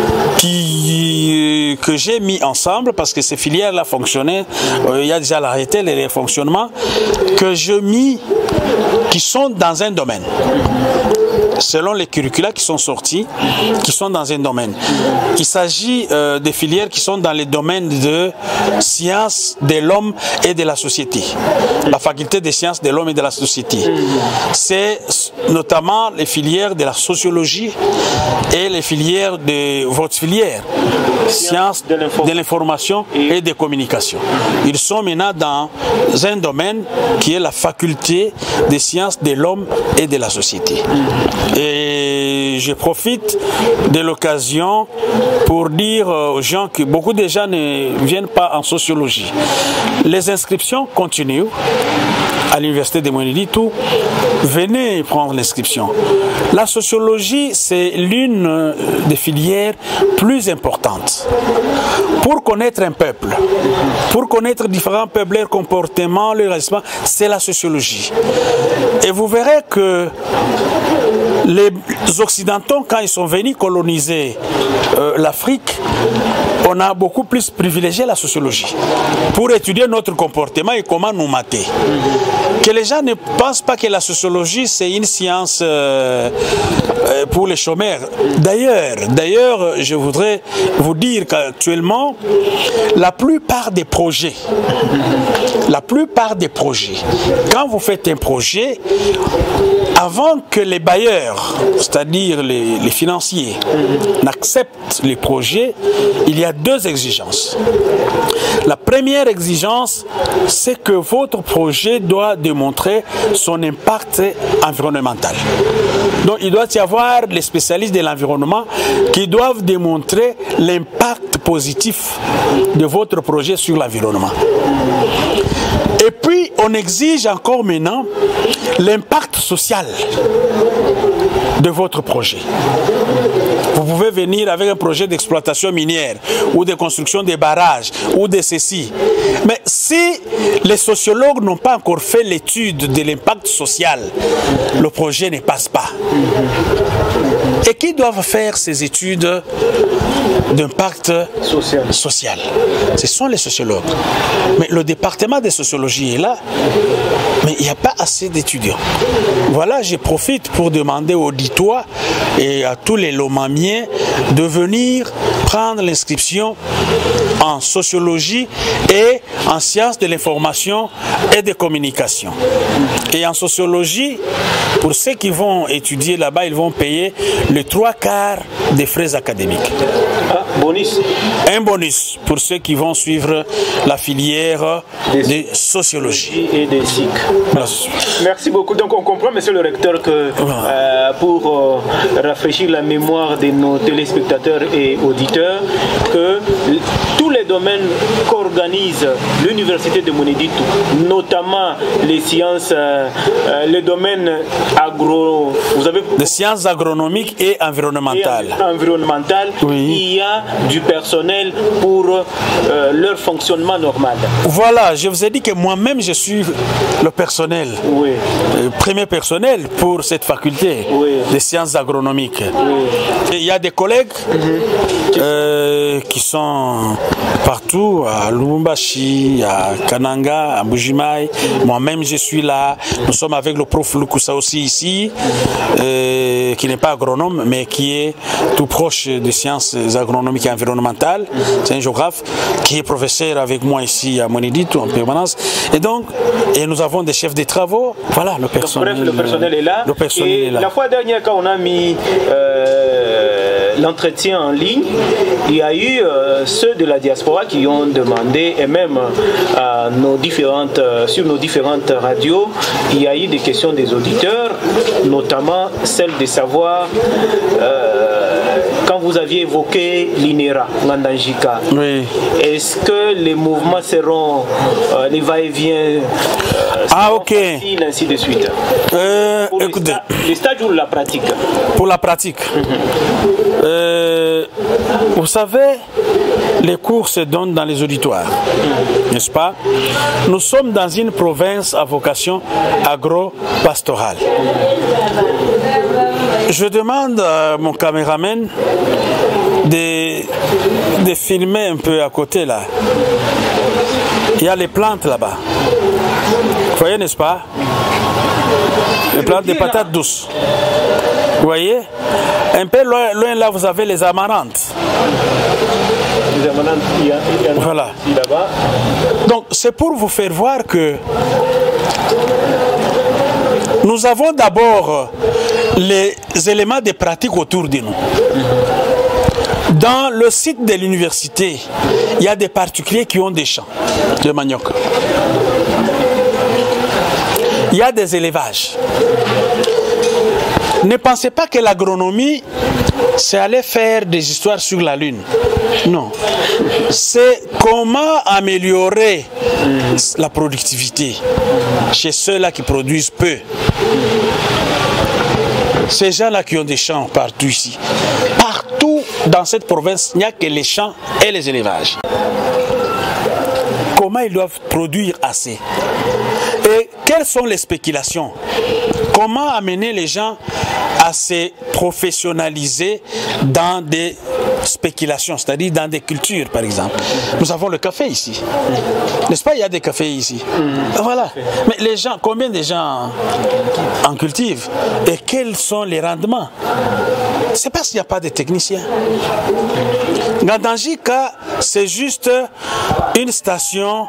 que j'ai mis ensemble, parce que ces filières-là fonctionnaient, il y a déjà l'arrêté, les fonctionnements, que je mis, qui sont dans un domaine. Selon les curricula qui sont sortis, qui sont dans un domaine. Il s'agit des filières qui sont dans les domaines de sciences de l'homme et de la société. La faculté des sciences de l'homme et de la société. C'est notamment les filières de la sociologie et les filières de votre filière, sciences de l'information et des communications. Ils sont maintenant dans un domaine qui est la faculté des sciences de l'homme et de la société. Et je profite de l'occasion pour dire aux gens que beaucoup de gens ne viennent pas en sociologie. Les inscriptions continuent à l'université de Mweneditu. Venez prendre l'inscription. La sociologie, c'est l'une des filières plus importantes. Pour connaître un peuple, pour connaître différents peuples, leurs comportements, leurs responsables, c'est la sociologie. Et vous verrez que les Occidentaux, quand ils sont venus coloniser l'Afrique, on a beaucoup plus privilégié la sociologie pour étudier notre comportement et comment nous mater. Que les gens ne pensent pas que la sociologie, c'est une science pour les chômeurs. D'ailleurs, je voudrais vous dire qu'actuellement, la plupart des projets, quand vous faites un projet, avant que les bailleurs, c'est-à-dire les financiers, n'acceptent les projets, il y a deux exigences. La première exigence, c'est que votre projet doit démontrer son impact environnemental. Donc il doit y avoir les spécialistes de l'environnement qui doivent démontrer l'impact positif de votre projet sur l'environnement. Et puis, on exige encore maintenant l'impact social de votre projet. Vous pouvez venir avec un projet d'exploitation minière ou de construction des barrages ou de ceci. Mais si les sociologues n'ont pas encore fait l'étude de l'impact social, le projet ne passe pas. Et qui doivent faire ces études d'impact social? Ce sont les sociologues. Mais le département de sociologie est là, mais il n'y a pas assez d'étudiants. Voilà, je profite pour demander aux Ditois et à tous les Lomamiens de venir prendre l'inscription en sociologie et en sciences de l'information et des communications. Et en sociologie, pour ceux qui vont étudier là-bas, ils vont payer les 3/4 des frais académiques. Ah, bonus. Un bonus pour ceux qui vont suivre la filière de sociologie. Et des SIC. Merci beaucoup. Donc on comprend, monsieur le recteur, que pour rafraîchir la mémoire de nos téléspectateurs et auditeurs, que tous les domaines qu'organise l'université de Mweneditu, notamment les sciences, les domaines des sciences agronomiques et environnementales. Oui. Il y a du personnel pour leur fonctionnement normal. Voilà, je vous ai dit que moi-même je suis le personnel, oui. Premier personnel pour cette faculté, oui, des sciences agronomiques. Oui. Et il y a des collègues qui sont partout, à Lubumbashi, à Kananga, à Mbujimai. Moi-même je suis là. Nous sommes avec le prof Lukusa aussi ici, qui n'est pas agronome, mais qui est tout proche des sciences agronomiques et environnementales. C'est un géographe qui est professeur avec moi ici à Mweneditu en permanence. Et donc, nous avons des chefs de travaux. Voilà, le personnel. Donc, bref, le personnel est là. Le personnel est là. La fois dernière, quand on a mis l'entretien en ligne, il y a eu ceux de la diaspora qui ont demandé, et même sur nos différentes radios, il y a eu des questions des auditeurs, notamment celle de savoir quand vous aviez évoqué l'INERA, Ngandanjika, oui, est-ce que les mouvements seront les va-et-vient faciles, ainsi de suite? Écoutez, les stages ou la pratique? Pour la pratique. Vous savez, les cours se donnent dans les auditoires, n'est-ce pas? Nous sommes dans une province à vocation agro-pastorale. Je demande à mon caméraman de filmer un peu à côté là. Il y a les plantes là-bas. Vous voyez, n'est-ce pas? Les plantes de patates douces. Vous voyez? Un peu loin là, vous avez les amarantes. Les amarantes, il y a voilà. Ici là-bas. Donc, c'est pour vous faire voir que nous avons d'abord les éléments de pratique autour de nous. Dans le site de l'université, il y a des particuliers qui ont des champs de manioc. Il y a des élevages. Ne pensez pas que l'agronomie, c'est aller faire des histoires sur la Lune. Non. C'est comment améliorer la productivité chez ceux-là qui produisent peu. Ces gens-là qui ont des champs partout ici. Partout dans cette province, il n'y a que les champs et les élevages. Comment ils doivent produire assez? Et quelles sont les spéculations? Comment amener les gens à se professionnaliser dans des spéculations, c'est-à-dire dans des cultures, par exemple. Nous avons le café ici. N'est-ce pas? Il y a des cafés ici. Voilà. Mais les gens, combien de gens en cultivent? Et quels sont les rendements? C'est parce qu'il n'y a pas de techniciens. Ngandanjika, c'est juste une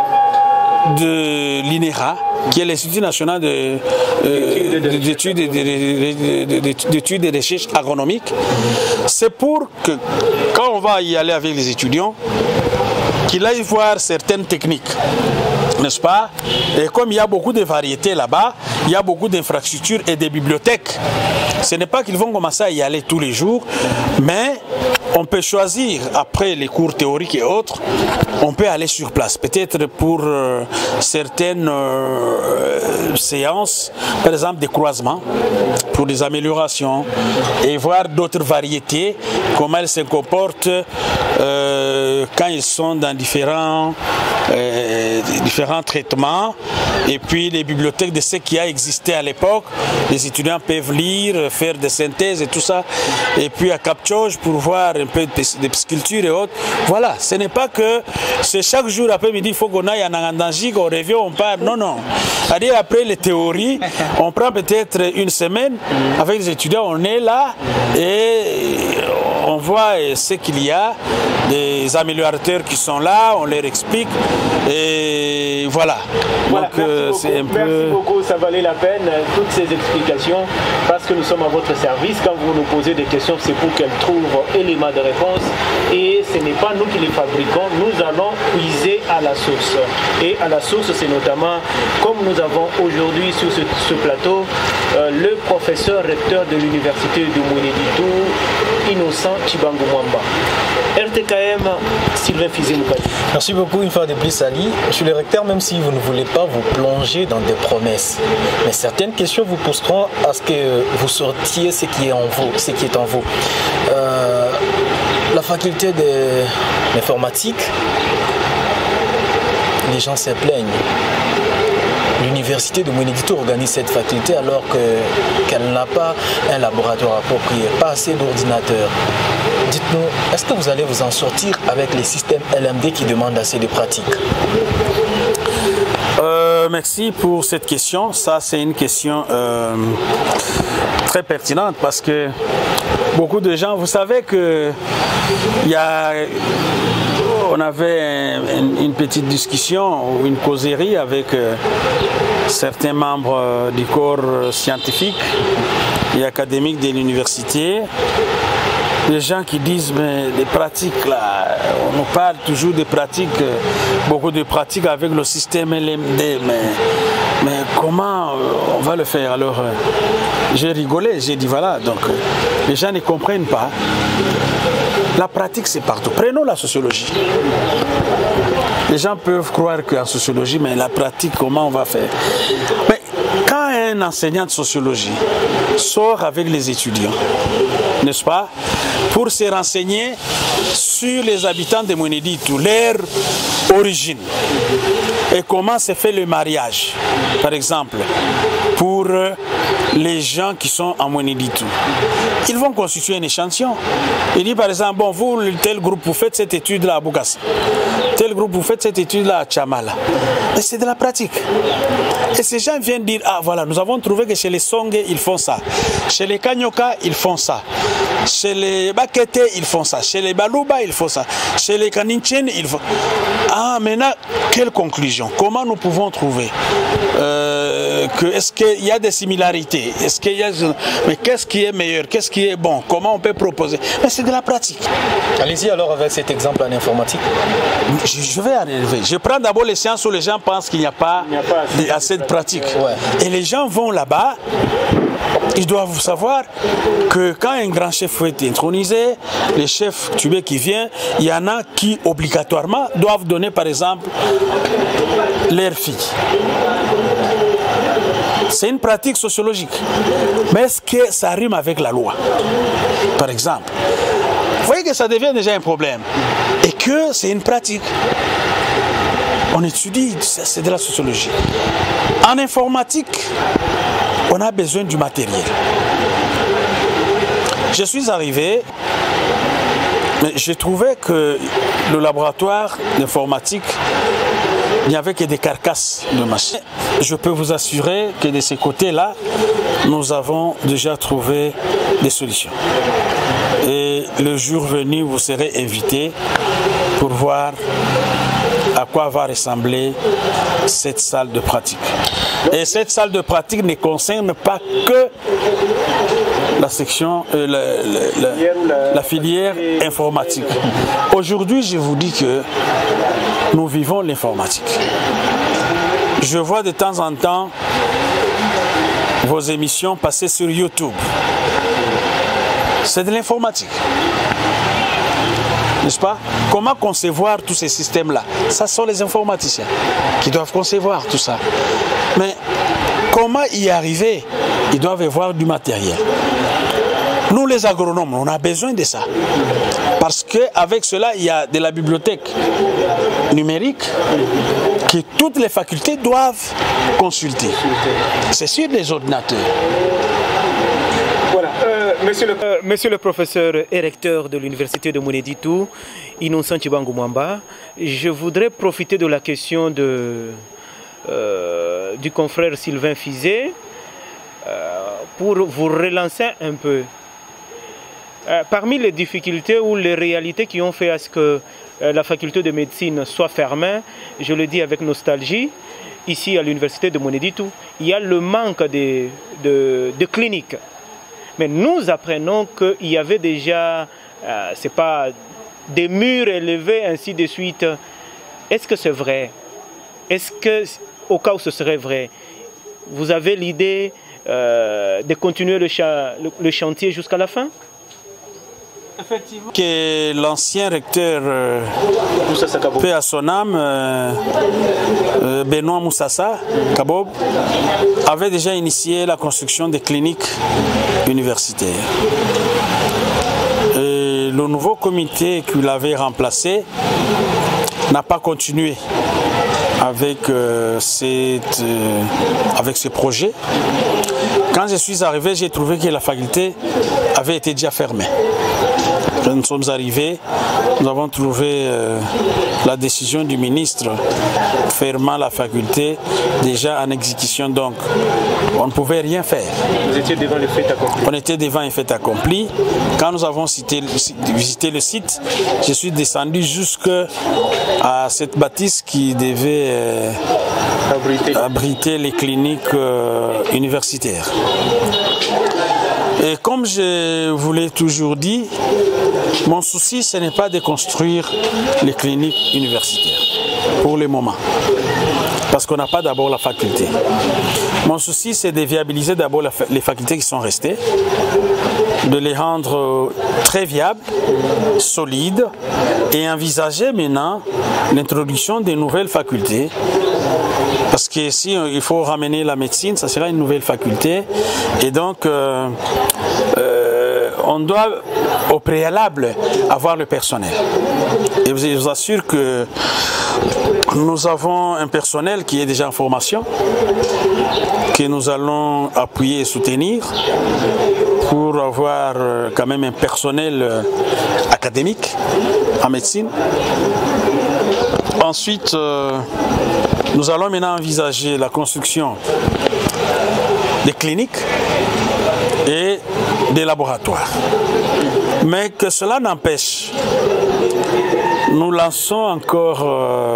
de l'INERA, qui est l'Institut national d'études et de recherche agronomiques. C'est pour que, quand on va y aller avec les étudiants, qu'il aille voir certaines techniques, n'est-ce pas? Et comme il y a beaucoup de variétés là-bas, il y a beaucoup d'infrastructures et de bibliothèques. Ce n'est pas qu'ils vont commencer à y aller tous les jours, mais on peut choisir, après les cours théoriques et autres, on peut aller sur place. Peut-être pour certaines séances, par exemple des croisements, pour des améliorations, et voir d'autres variétés, comment elles se comportent quand ils sont dans différents traitements, et puis les bibliothèques de ce qui a existé à l'époque, les étudiants peuvent lire, faire des synthèses et tout ça, et puis à Cap-Tchoj pour voir un peu de pisciculture et autres. Voilà, ce n'est pas que c'est chaque jour après-midi, il faut qu'on aille à Ngandanjika, on revient, on part. Non, non. C'est-à-dire après les théories, on prend peut-être une semaine avec les étudiants, on est là et on voit ce qu'il y a, des améliorateurs qui sont là, on leur explique et voilà. Voilà. Donc c'est un peu... Merci beaucoup, ça valait la peine, toutes ces explications, parce que nous sommes à votre service. Quand vous nous posez des questions, c'est pour qu'elles trouvent éléments de réponse, et ce n'est pas nous qui les fabriquons, nous allons puiser à la source. Et à la source, c'est notamment, comme nous avons aujourd'hui sur ce plateau, le professeur recteur de l'université de Mweneditu, Innocent Chibangu Mwamba. TKM, Sylvain Fizé-Moukadi. Merci beaucoup une fois de plus, Ali. Monsieur le recteur, même si vous ne voulez pas vous plonger dans des promesses, mais certaines questions vous pousseront à ce que vous sortiez ce qui est en vous. La faculté d'informatique, les gens se plaignent. L'université de Mweneditu organise cette faculté alors qu'elle n'a pas un laboratoire approprié, pas assez d'ordinateurs. Dites-nous, est-ce que vous allez vous en sortir avec les systèmes LMD qui demandent assez de pratique? Merci pour cette question. Ça, c'est une question très pertinente parce que beaucoup de gens, vous savez que on avait une petite discussion ou une causerie avec certains membres du corps scientifique et académique de l'université. Des gens qui disent, mais les pratiques là, on nous parle toujours des pratiques, beaucoup de pratiques avec le système LMD, mais comment on va le faire? Alors, j'ai rigolé, j'ai dit voilà, donc les gens ne comprennent pas. La pratique, c'est partout. Prenons la sociologie. Les gens peuvent croire qu'en sociologie, mais la pratique, comment on va faire? Mais quand un enseignant de sociologie sort avec les étudiants, n'est-ce pas, pour se renseigner sur les habitants de Mweneditu, leur origine, et comment se fait le mariage, par exemple, pour les gens qui sont en Mweneditu. Ils vont constituer un échantillon. Il dit par exemple, bon, vous, tel groupe, vous faites cette étude-là à Bougassi. Tel groupe, vous faites cette étude-là à Tchamala. Et c'est de la pratique. Et ces gens viennent dire, ah voilà, nous avons trouvé que chez les Songé, ils font ça. Chez les Kanyoka, ils font ça. Chez les Bakete, ils font ça. Chez les Baluba, ils font ça. Chez les Kaninchen, ils font... Ah, maintenant, quelle conclusion? Comment nous pouvons trouver est-ce qu'il y a des similarités? Est-ce qu'il y a... Mais qu'est-ce qui est meilleur? Qu'est-ce qui est bon? Comment on peut proposer? Mais c'est de la pratique. Allez-y alors avec cet exemple en informatique. Je vais arriver. Je prends d'abord les sciences où les gens pensent qu'il n'y a pas assez de pratique. Ouais. Et les gens vont là-bas. Ils doivent savoir que quand un grand chef est intronisé, les chefs tubés qui viennent, il y en a qui obligatoirement doivent donner par exemple leur fille. C'est une pratique sociologique. Mais est-ce que ça rime avec la loi? Par exemple. Vous voyez que ça devient déjà un problème. Et que c'est une pratique. On étudie, c'est de la sociologie. En informatique, on a besoin du matériel. Je suis arrivé, mais j'ai trouvé que le laboratoire d'informatique, il n'y avait que des carcasses de machines. Je peux vous assurer que de ces côtés-là, nous avons déjà trouvé des solutions. Et le jour venu, vous serez invités pour voir à quoi va ressembler cette salle de pratique. Et cette salle de pratique ne concerne pas que la section, la filière informatique. Aujourd'hui, je vous dis que nous vivons l'informatique. Je vois de temps en temps vos émissions passer sur YouTube. C'est de l'informatique. N'est-ce pas? Comment concevoir tous ces systèmes-là? Ça sont les informaticiens qui doivent concevoir tout ça. Mais comment y arriver? Ils doivent avoir du matériel. Nous, les agronomes, on a besoin de ça. Parce qu'avec cela, il y a de la bibliothèque numérique que toutes les facultés doivent consulter. C'est sur les ordinateurs. Voilà. Monsieur le professeur et recteur de l'université de Mweneditu, Innocent Chibangu Mwamba, je voudrais profiter de la question du confrère Sylvain Fizé pour vous relancer un peu. Parmi les difficultés ou les réalités qui ont fait à ce que la faculté de médecine soit fermée, je le dis avec nostalgie, ici à l'université de Mweneditu, il y a le manque de cliniques. Mais nous apprenons qu'il y avait déjà, c'est pas des murs élevés, ainsi de suite. Est-ce que c'est vrai? Est-ce que, au cas où ce serait vrai, vous avez l'idée de continuer le chantier jusqu'à la fin? Effectivement. Que l'ancien recteur, paix à son âme, Benoît Moussassa Kabob, avait déjà initié la construction des cliniques universitaires. Et le nouveau comité qui l'avait remplacé n'a pas continué avec ces projets. Quand je suis arrivé, j'ai trouvé que la faculté avait été déjà fermée. Quand nous sommes arrivés, nous avons trouvé la décision du ministre fermant la faculté déjà en exécution. Donc, on ne pouvait rien faire. Vous étiez devant le fait accompli. On était devant un fait accompli. Quand nous avons visité le site, je suis descendu jusqu'à cette bâtisse qui devait abriter les cliniques universitaires. Et comme je vous l'ai toujours dit, mon souci, ce n'est pas de construire les cliniques universitaires, pour le moment, parce qu'on n'a pas d'abord la faculté. Mon souci, c'est de viabiliser d'abord les facultés qui sont restées, de les rendre très viables, solides, et envisager maintenant l'introduction des nouvelles facultés. Parce que si il faut ramener la médecine, ça sera une nouvelle faculté. Et donc, on doit au préalable avoir le personnel. Et je vous assure que nous avons un personnel qui est déjà en formation, que nous allons appuyer et soutenir pour avoir quand même un personnel académique en médecine. Ensuite, nous allons maintenant envisager la construction des cliniques et des laboratoires. Mais que cela n'empêche, nous lançons encore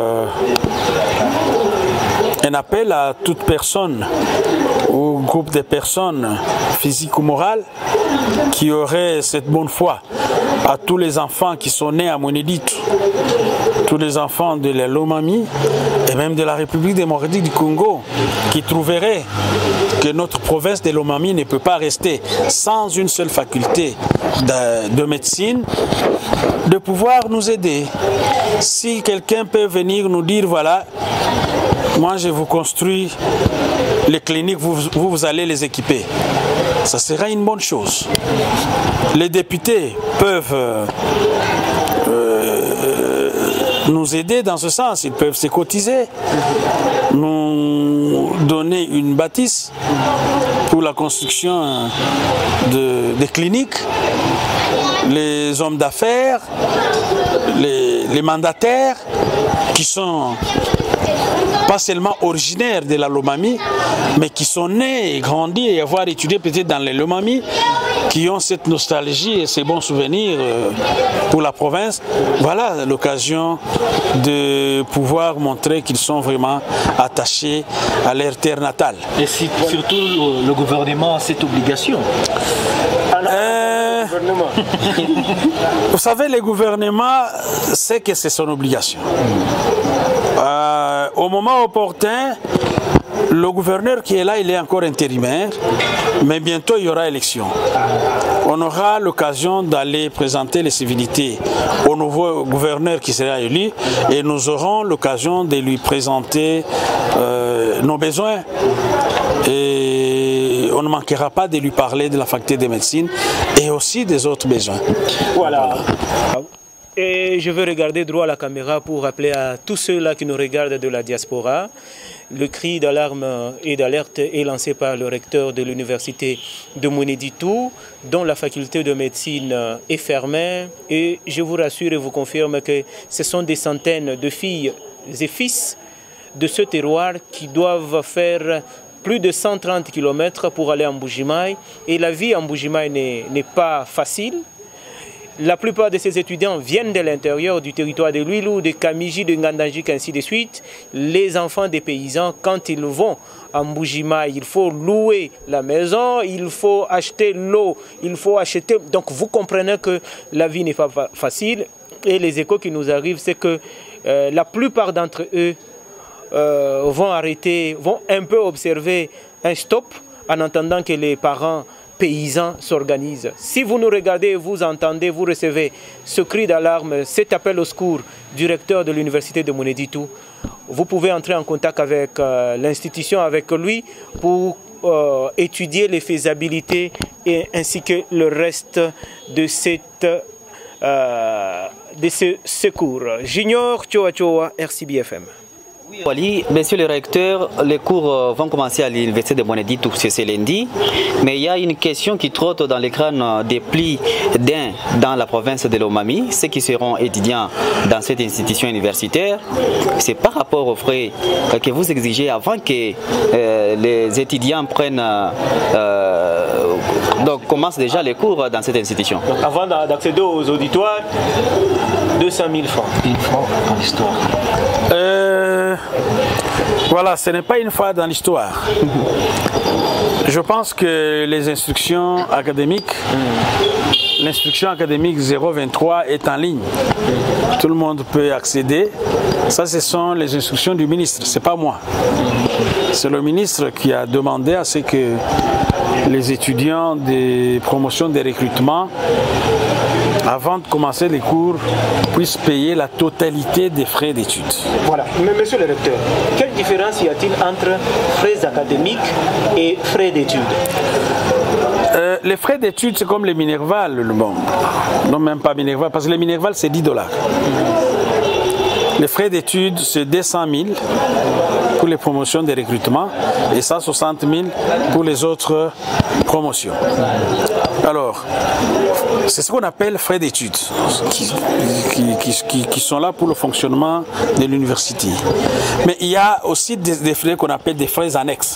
un appel à toute personne ou groupe de personnes physiques ou morales qui auraient cette bonne foi, à tous les enfants qui sont nés à Mweneditu, tous les enfants de la Lomami et même de la République démocratique du Congo, qui trouveraient que notre province de Lomami ne peut pas rester sans une seule faculté de médecine, de pouvoir nous aider. Si quelqu'un peut venir nous dire, voilà, moi je vous construis les cliniques, vous allez les équiper, ça sera une bonne chose. Les députés peuvent nous aider dans ce sens, ils peuvent se cotiser, nous donner une bâtisse pour la construction des cliniques, les hommes d'affaires, les mandataires qui sont pas seulement originaires de la Lomami, mais qui sont nés et grandis et avoir étudié peut-être dans les Lomami, qui ont cette nostalgie et ces bons souvenirs pour la province. Voilà l'occasion de pouvoir montrer qu'ils sont vraiment attachés à leur terre natale. Et surtout le gouvernement a cette obligation. Vous savez, le gouvernement sait que c'est son obligation. Au moment opportun, le gouverneur qui est là, il est encore intérimaire, mais bientôt il y aura élection. On aura l'occasion d'aller présenter les civilités au nouveau gouverneur qui sera élu et nous aurons l'occasion de lui présenter nos besoins. Et on ne manquera pas de lui parler de la faculté de médecine et aussi des autres besoins. Voilà. Et je veux regarder droit à la caméra pour rappeler à tous ceux-là qui nous regardent de la diaspora. Le cri d'alarme et d'alerte est lancé par le recteur de l'université de Mweneditu, dont la faculté de médecine est fermée. Et je vous rassure et vous confirme que ce sont des centaines de filles et fils de ce terroir qui doivent faire plus de 130 km pour aller en Mbuji-Mayi. Et la vie en Mbuji-Mayi n'est pas facile. La plupart de ces étudiants viennent de l'intérieur du territoire de Luilu, de Kamiji, de Ngandajik, ainsi de suite. Les enfants des paysans, quand ils vont à Mbuji-Mayi, il faut louer la maison, il faut acheter l'eau, il faut acheter... Donc vous comprenez que la vie n'est pas facile. Et les échos qui nous arrivent, c'est que la plupart d'entre eux vont arrêter, vont un peu observer un stop en entendant que les parents paysans s'organisent. Si vous nous regardez, vous entendez, vous recevez ce cri d'alarme, cet appel au secours du recteur de l'université de Mweneditu, vous pouvez entrer en contact avec l'institution, avec lui, pour étudier les faisabilités ainsi que le reste de ce secours. Junior Choa Choa, RCBFM. Oui, monsieur le recteur, les cours vont commencer à l'université de Mweneditu ce lundi, mais il y a une question qui trotte dans les crânes des plis d'un dans la province de Lomami, ceux qui seront étudiants dans cette institution universitaire. C'est par rapport aux frais que vous exigez avant que les étudiants donc commencent déjà les cours dans cette institution. Donc, avant d'accéder aux auditoires, 200 000 francs. 1000 francs dans l'histoire. Voilà, ce n'est pas une fois dans l'histoire. Je pense que les instructions académiques, l'instruction académique 023 est en ligne. Tout le monde peut accéder. Ça, ce sont les instructions du ministre, ce n'est pas moi. C'est le ministre qui a demandé à ce que les étudiants des promotions de recrutement, avant de commencer les cours, puissent payer la totalité des frais d'études. Voilà. Mais monsieur le recteur, quelle différence y a-t-il entre frais académiques et frais d'études? Les frais d'études, c'est comme les Minerval. Bon, non, même pas Minerval, parce que les Minerval, c'est $10. Les frais d'études, c'est 200 000 pour les promotions de recrutement et 160 000 pour les autres promotions. Alors, c'est ce qu'on appelle frais d'études, qui sont là pour le fonctionnement de l'université. Mais il y a aussi des frais qu'on appelle des frais annexes.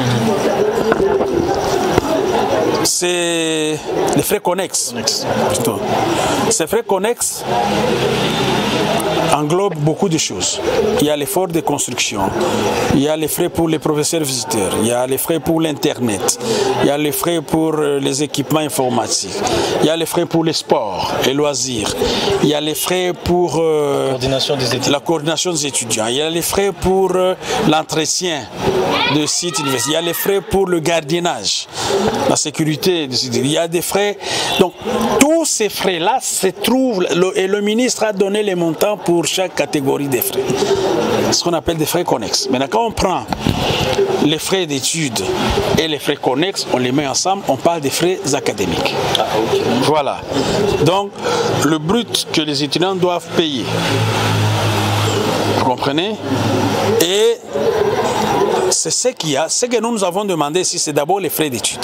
C'est les frais connexes. Ces frais connexes englobe beaucoup de choses. Il y a l'effort de construction, il y a les frais pour les professeurs visiteurs, il y a les frais pour l'internet, il y a les frais pour les équipements informatiques, il y a les frais pour les sports et loisirs, il y a les frais pour la coordination des étudiants, il y a les frais pour l'entretien de sites universitaires, il y a les frais pour le gardiennage, la sécurité, il y a des frais. Donc tous ces frais-là se trouvent, et le ministre a donné les montants pour chaque catégorie des frais. Ce qu'on appelle des frais connexes. Maintenant, quand on prend les frais d'études et les frais connexes, on les met ensemble, on parle des frais académiques. Voilà. Donc, le brut que les étudiants doivent payer. Vous comprenez? Et c'est ce qu'il y a. Ce que nous avons demandé ici, c'est d'abord les frais d'études.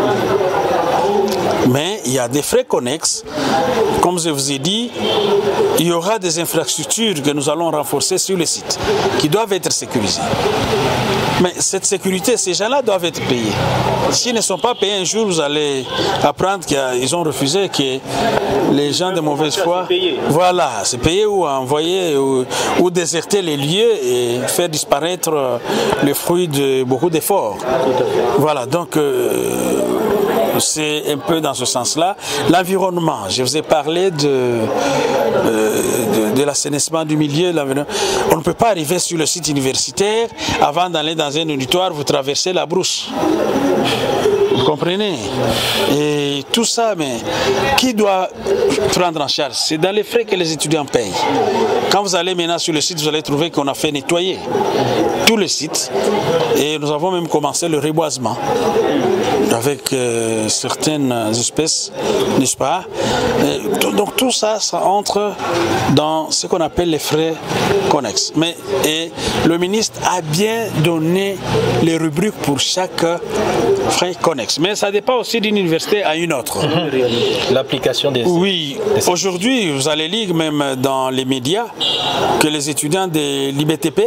Mais il y a des frais connexes. Comme je vous ai dit, il y aura des infrastructures que nous allons renforcer sur le site, qui doivent être sécurisées. Mais cette sécurité, ces gens-là doivent être payés. S'ils ne sont pas payés un jour, vous allez apprendre qu'ils ont refusé, que les gens de mauvaise foi... Voilà, c'est payer ou envoyer ou déserter les lieux et faire disparaître le fruit de beaucoup d'efforts. Voilà, donc... c'est un peu dans ce sens-là. L'environnement, je vous ai parlé de l'assainissement du milieu. On ne peut pas arriver sur le site universitaire avant d'aller dans un auditoire, vous traversez la brousse. Vous comprenez? Et tout ça, mais qui doit prendre en charge? C'est dans les frais que les étudiants payent. Quand vous allez maintenant sur le site, vous allez trouver qu'on a fait nettoyer tout le site. Et nous avons même commencé le reboisement avec certaines espèces, n'est-ce pas? Donc tout ça, ça entre dans ce qu'on appelle les frais connexes. Et le ministre a bien donné les rubriques pour chaque frais connexe. Mais ça dépend aussi d'une université à une autre. L'application des... Oui, aujourd'hui, vous allez lire même dans les médias que les étudiants de l'IBTP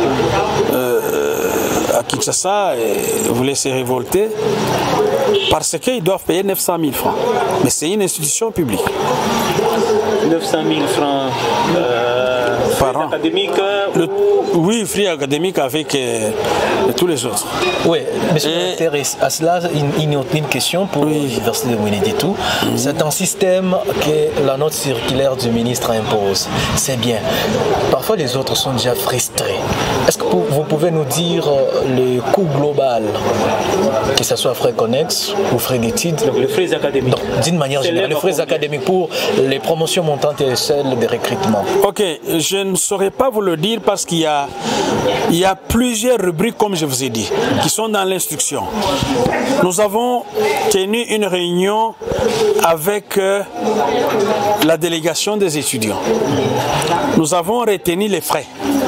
à Kinshasa voulaient se révolter parce qu'ils doivent payer 900 000 francs. Mais c'est une institution publique. 900 000 francs par an. Académique oui, frais académique avec tous les autres. Oui, monsieur le directeur, à cela, une question pour l'université de Mweneditu. C'est un système que la note circulaire du ministre impose. C'est bien. Parfois, les autres sont déjà frustrés. Est-ce que vous pouvez nous dire le coût global, que ce soit frais connexes ou frais d'études? Les frais académiques. D'une manière générale, les frais académiques pour les promotions montantes et celles de recrutement. Ok, je ne saurais pas vous le dire parce qu'il y a plusieurs rubriques, comme je vous ai dit, qui sont dans l'instruction. Nous avons tenu une réunion avec la délégation des étudiants. Nous avons retenu les frais.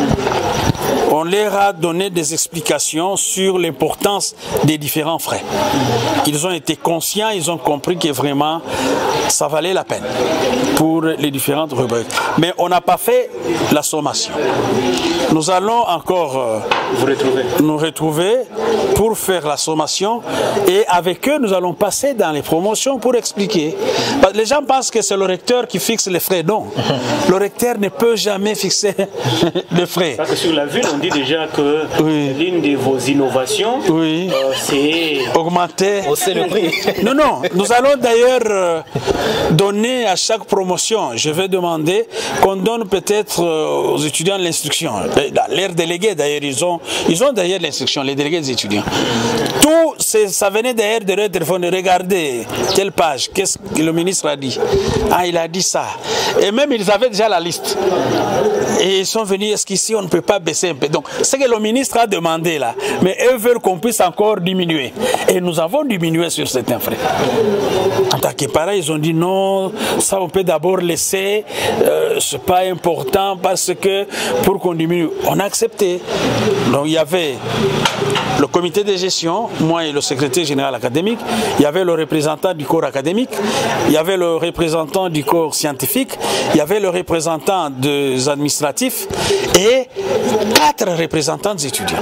On leur a donné des explications sur l'importance des différents frais. Ils ont été conscients, ils ont compris que vraiment ça valait la peine pour les différentes rubriques. Mais on n'a pas fait la sommation. Nous allons encore nous retrouver pour faire la sommation et avec eux nous allons passer dans les promotions pour expliquer. Les gens pensent que c'est le recteur qui fixe les frais. Non, le recteur ne peut jamais fixer les frais. Parce que sur la ville, on dit déjà que l'une de vos innovations, c'est augmenter le prix. Non, nous allons d'ailleurs donner à chaque promotion, je vais demander qu'on donne peut-être aux étudiants l'instruction. Leurs délégués d'ailleurs, ils ont d'ailleurs l'instruction, les délégués des étudiants. Tout, ça venait d'ailleurs de leur téléphone, regardez telle page, qu'est-ce que le ministre a dit. Ah, il a dit ça. Et même ils avaient déjà la liste. Et ils sont venus, est-ce qu'ici on ne peut pas baisser un peu? Donc, c'est que le ministre a demandé là, mais eux veulent qu'on puisse encore diminuer. Et nous avons diminué sur certains frais. En tant que parents, ils ont dit non, ça on peut d'abord laisser, c'est pas important parce que pour qu'on diminue, on a accepté. Donc, il y avait le comité de gestion, moi et le secrétaire général académique, il y avait le représentant du corps académique, il y avait le représentant du corps scientifique, il y avait le représentant des administratifs et 4 représentants des étudiants.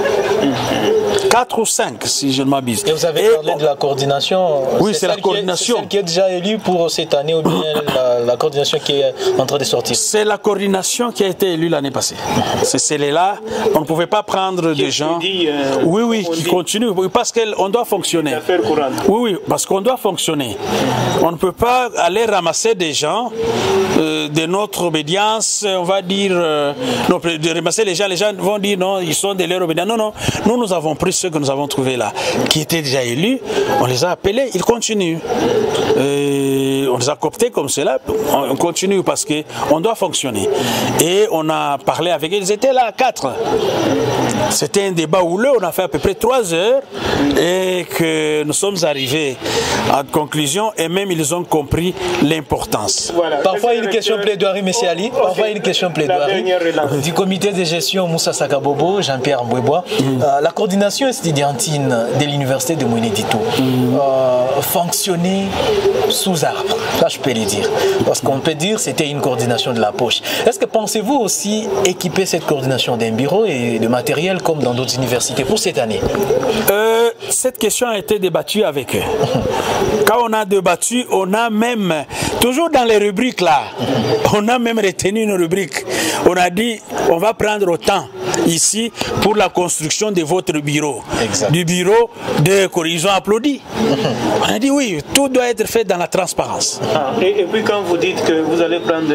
4 ou 5 si je ne m'abuse. Et vous avez parlé de la coordination. Oui, c'est la coordination. C'est celle qui est déjà élue pour cette année ou bien la coordination qui est en train de sortir? C'est la coordination qui a été élue l'année passée. C'est celle-là. On ne pouvait pas prendre des gens. Oui, qui continue. Parce qu'on doit fonctionner. Oui, parce qu'on doit fonctionner. On ne peut pas aller ramasser des gens de notre obédience, on va dire, non, de ramasser les gens vont dire non, ils sont de leur obédience. Non, nous avons pris ceux que nous avons trouvés là, qui étaient déjà élus, on les a appelés, ils continuent. On les a cooptés comme cela, on continue parce qu'on doit fonctionner. Et on a parlé avec eux, ils étaient là 4. C'était un débat houleux, on a fait à peu près 3 heures et que nous sommes arrivés à une conclusion et même ils ont compris l'importance. Voilà. Parfois une question plaidoirie, M. Ali, parfois une question plaidoirie du comité de gestion Moussa Sakabobo, Jean-Pierre Mbouébois. La coordination estudiantine de l'université de Mouéné-Dito fonctionnait sous arbre, ça je peux le dire, parce qu'on peut dire que c'était une coordination de la poche. Est-ce que pensez-vous aussi équiper cette coordination d'un bureau et de matériel comme dans d'autres universités pour cette année? Cette question a été débattue avec eux. Quand on a débattu, on a même, toujours dans les rubriques là, on a même retenu une rubrique. On a dit, on va prendre autant ici pour la construction de votre bureau. Exact. Du bureau de Corée. Ils ont applaudi. On a dit oui, tout doit être fait dans la transparence. Et puis quand vous dites que vous allez prendre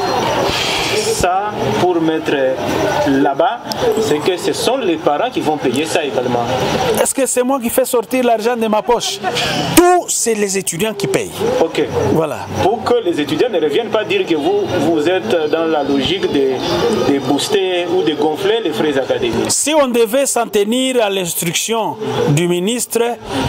ça pour mettre là-bas, c'est que ce sont les parents qui vont payer ça également. Est-ce que c'est moi qui fais sortir l'argent de ma poche? Tout, c'est les étudiants qui payent. Ok. Voilà. Pour que les étudiants ne reviennent pas dire que vous êtes dans la logique de booster ou de gonfler les frais académiques. Si on devait s'en tenir à l'instruction du ministre,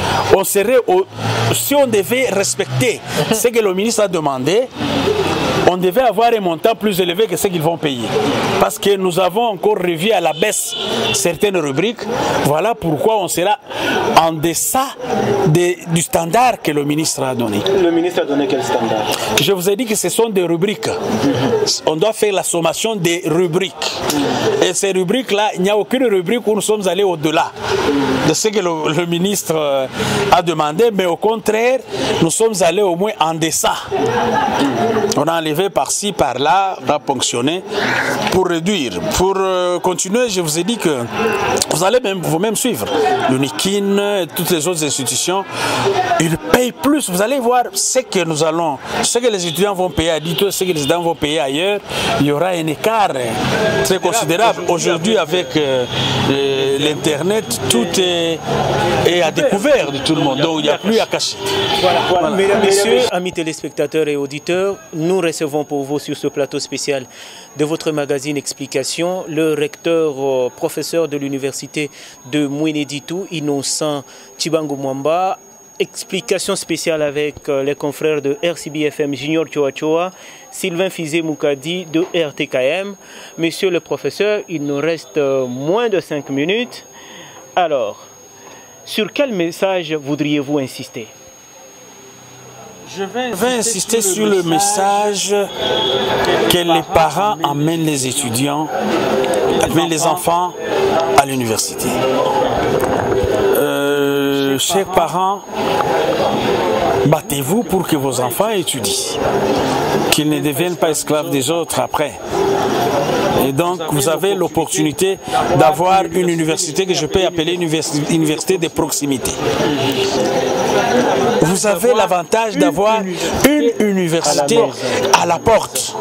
si on devait respecter ce que le ministre a demandé, on devait avoir un montant plus élevé que ce qu'ils vont payer. Parce que nous avons encore revu à la baisse certaines rubriques. Voilà pourquoi on sera en deçà du standard que le ministre a donné. Le ministre a donné quel standard? Je vous ai dit que ce sont des rubriques. On doit faire la sommation des rubriques. Et ces rubriques-là, il n'y a aucune rubrique où nous sommes allés au-delà de ce que le ministre a demandé. Mais au contraire, nous sommes allés au moins en deçà. On a enlevé enlever par-ci, par-là, va ponctionner pour réduire. Pour continuer, je vous ai dit que vous allez vous-même suivre. L'UNIKIN et toutes les autres institutions, ils payent plus. Vous allez voir ce que nous allons, ce que les étudiants vont payer à Dito, ce que les étudiants vont payer ailleurs. Il y aura un écart très considérable. Aujourd'hui, avec l'Internet, tout est à découvert de tout le monde. Donc, il n'y a plus à cacher. Voilà. Mesdames, Messieurs, amis téléspectateurs et auditeurs, nous recevons pour vous sur ce plateau spécial de votre magazine Explication le recteur professeur de l'université de Mweneditu, Innocent Chibangu Mwamba. Explication spéciale avec les confrères de RCBFM Junior Choa, Sylvain Fizé Moukadi de RTKM. Monsieur le professeur, il nous reste moins de 5 minutes. Alors, sur quel message voudriez-vous insister? Je vais insister sur le message que les parents amènent les étudiants, amènent les enfants à l'université. Chers parents, battez-vous pour que vos enfants étudient, qu'ils ne deviennent pas esclaves des autres après. Et donc, vous avez l'opportunité d'avoir une université que je peux appeler une université de proximité. Vous avez l'avantage d'avoir une université à la porte.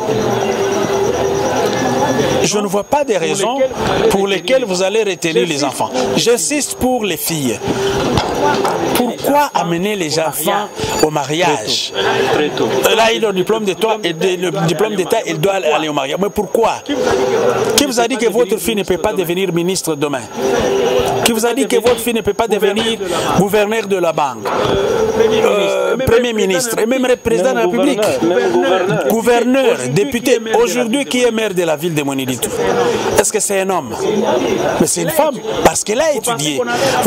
Je ne vois pas de raisons pour lesquelles vous allez retenir les enfants. J'insiste pour les filles. Pourquoi amener les enfants au mariage? Là, il a le diplôme d'État et le diplôme d'État, il doit aller au mariage. Mais pourquoi? Qui vous a dit que votre fille ne peut pas devenir ministre demain? Qui vous a dit que votre fille ne peut pas devenir gouverneur de la banque, premier ministre et même président de la République, gouverneur, député? Aujourd'hui, qui est maire de la ville de Mweneditu? Est-ce que c'est un homme? Mais c'est une femme, parce qu'elle a étudié.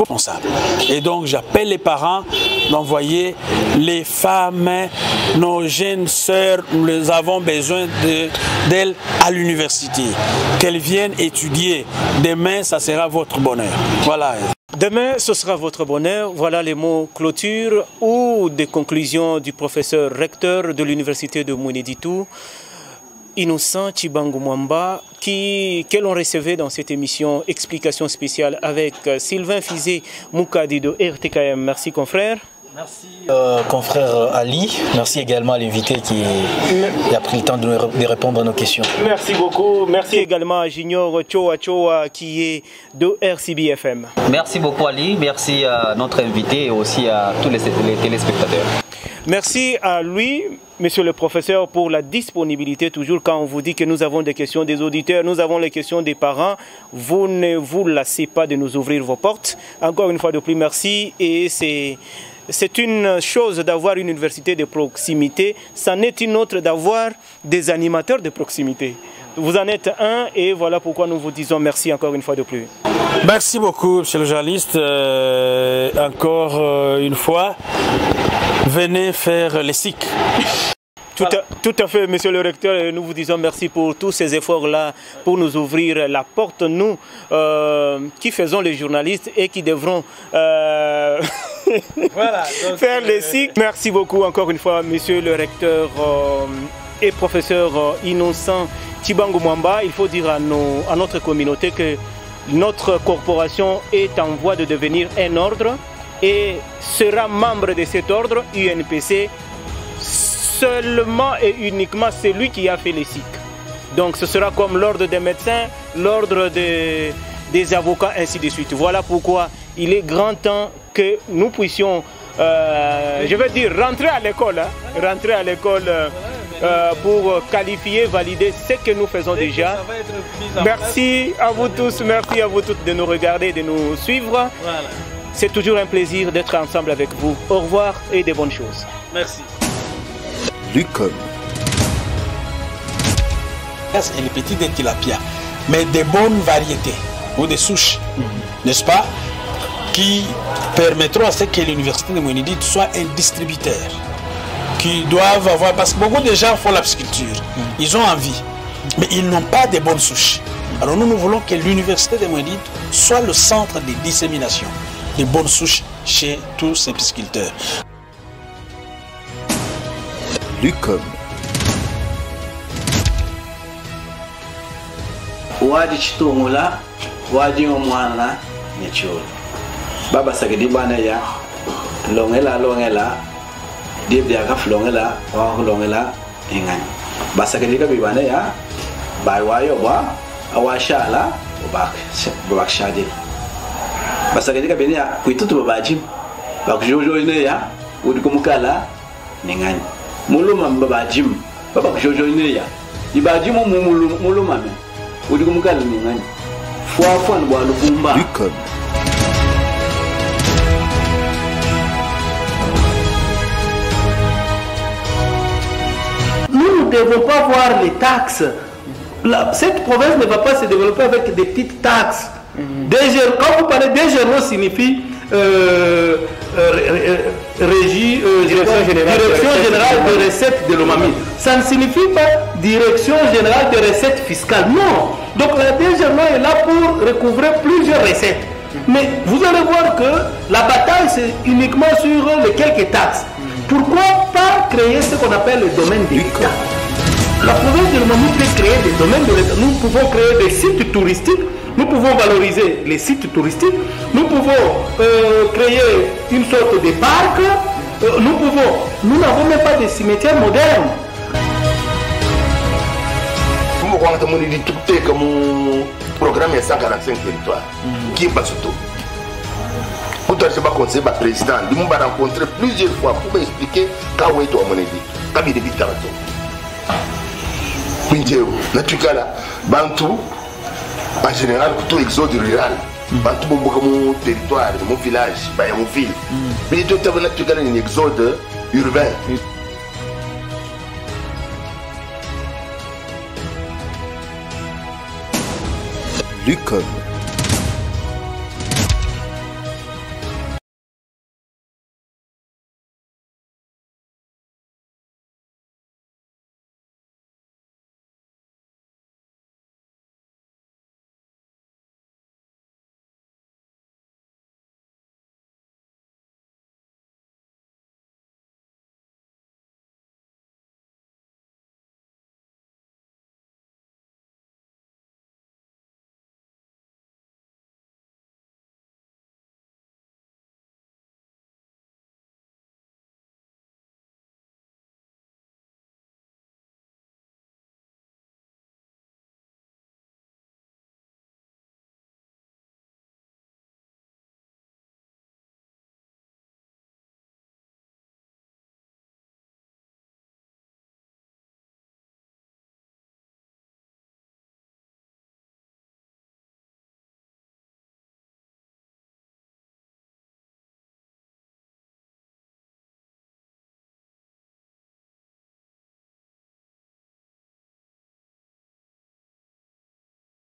Et donc, j'appelle les parents d'envoyer les femmes, nos jeunes sœurs, nous avons besoin d'elles à l'université. Qu'elles viennent étudier. Demain, ça sera votre bonheur. Voilà. Demain, ce sera votre bonheur. Voilà les mots clôture ou des conclusions du professeur recteur de l'université de Mweneditu, Innocent Chibangu Mwamba, que l'on recevait dans cette émission Explication spéciale avec Sylvain Fizé Moukadi de RTKM. Merci confrère. Merci confrère Ali, merci également à l'invité qui a pris le temps de répondre à nos questions. Merci beaucoup, merci également à Junior Choa qui est de RCBFM. Merci beaucoup Ali, merci à notre invité et aussi à tous les téléspectateurs. Merci à lui, monsieur le professeur, pour la disponibilité. Toujours quand on vous dit que nous avons des questions des auditeurs, nous avons les questions des parents, vous ne vous lassez pas de nous ouvrir vos portes. Encore une fois de plus, merci. Et c'est une chose d'avoir une université de proximité, c'en est une autre d'avoir des animateurs de proximité. Vous en êtes un et voilà pourquoi nous vous disons merci encore une fois de plus. Merci beaucoup, monsieur le journaliste. Encore une fois, venez faire les SIC. Tout à fait, monsieur le recteur, nous vous disons merci pour tous ces efforts-là, pour nous ouvrir la porte, nous qui faisons les journalistes et qui devront faire les cycles. Merci beaucoup encore une fois, monsieur le recteur et professeur Innocent Chibangu Mwamba. Il faut dire à notre communauté que notre corporation est en voie de devenir un ordre et sera membre de cet ordre UNPC seulement et uniquement celui qui a fait les cycles. Donc ce sera comme l'ordre des médecins, l'ordre des avocats, ainsi de suite. Voilà pourquoi il est grand temps que nous puissions, je vais dire, rentrer à l'école, rentrer à l'école pour qualifier, valider ce que nous faisons déjà. Merci à vous tous, merci à vous toutes de nous regarder, de nous suivre. C'est toujours un plaisir d'être ensemble avec vous. Au revoir et de bonnes choses. Merci. L'UCOM. Et les petits des tilapia, mais des bonnes variétés ou des souches, n'est-ce pas, qui permettront à ce que l'université de Mweneditu soit un distributeur, qui doivent avoir, parce que beaucoup de gens font la pisciculture, ils ont envie, mais ils n'ont pas de bonnes souches. Alors nous voulons que l'université de Mweneditu soit le centre de dissémination des bonnes souches chez tous ces pisciculteurs. L'UCOM. waji chitongola waji omwana necholo baba sagedi bana ya longela dibde aka flongela wa longela ingani basagedi ka bibana ya bai wayo ba awashala bak shadi basagedi ka benia kuitutu babaji bakjojo ine ya udikumukala ningani muluma babaji baba kujojo ine ya ibaji muluma me udikumukala ningani fwa bwa lubumba Nous ne devons pas voir les taxes. Cette province ne va pas se développer avec des petites taxes. Quand vous parlez DGRO, signifie Direction générale de recettes de l'OMAMI. Ça ne signifie pas Direction générale de recettes fiscales. Non. Donc la DGRO est là pour recouvrer plusieurs recettes. Mais vous allez voir que la bataille, c'est uniquement sur les quelques taxes. Pourquoi pas créer ce qu'on appelle le domaine de l'État? La province de l'OMAMI peut créer des domaines de l'État. Nous pouvons créer des sites touristiques, nous pouvons valoriser les sites touristiques, nous pouvons créer une sorte de parc, nous n'avons même pas de cimetières modernes. Nous avons comme programme 145 territoires qui est Basuto. Pour toi, je vais conseiller le président. Nous avons rencontré plusieurs fois pour m'expliquer quand on est à mon avis. Quand il est vite à la Bantou, en général, tout exode rural. Bantou, mon territoire, mon village, mon ville. Mais tout est un exode urbain. Lucum.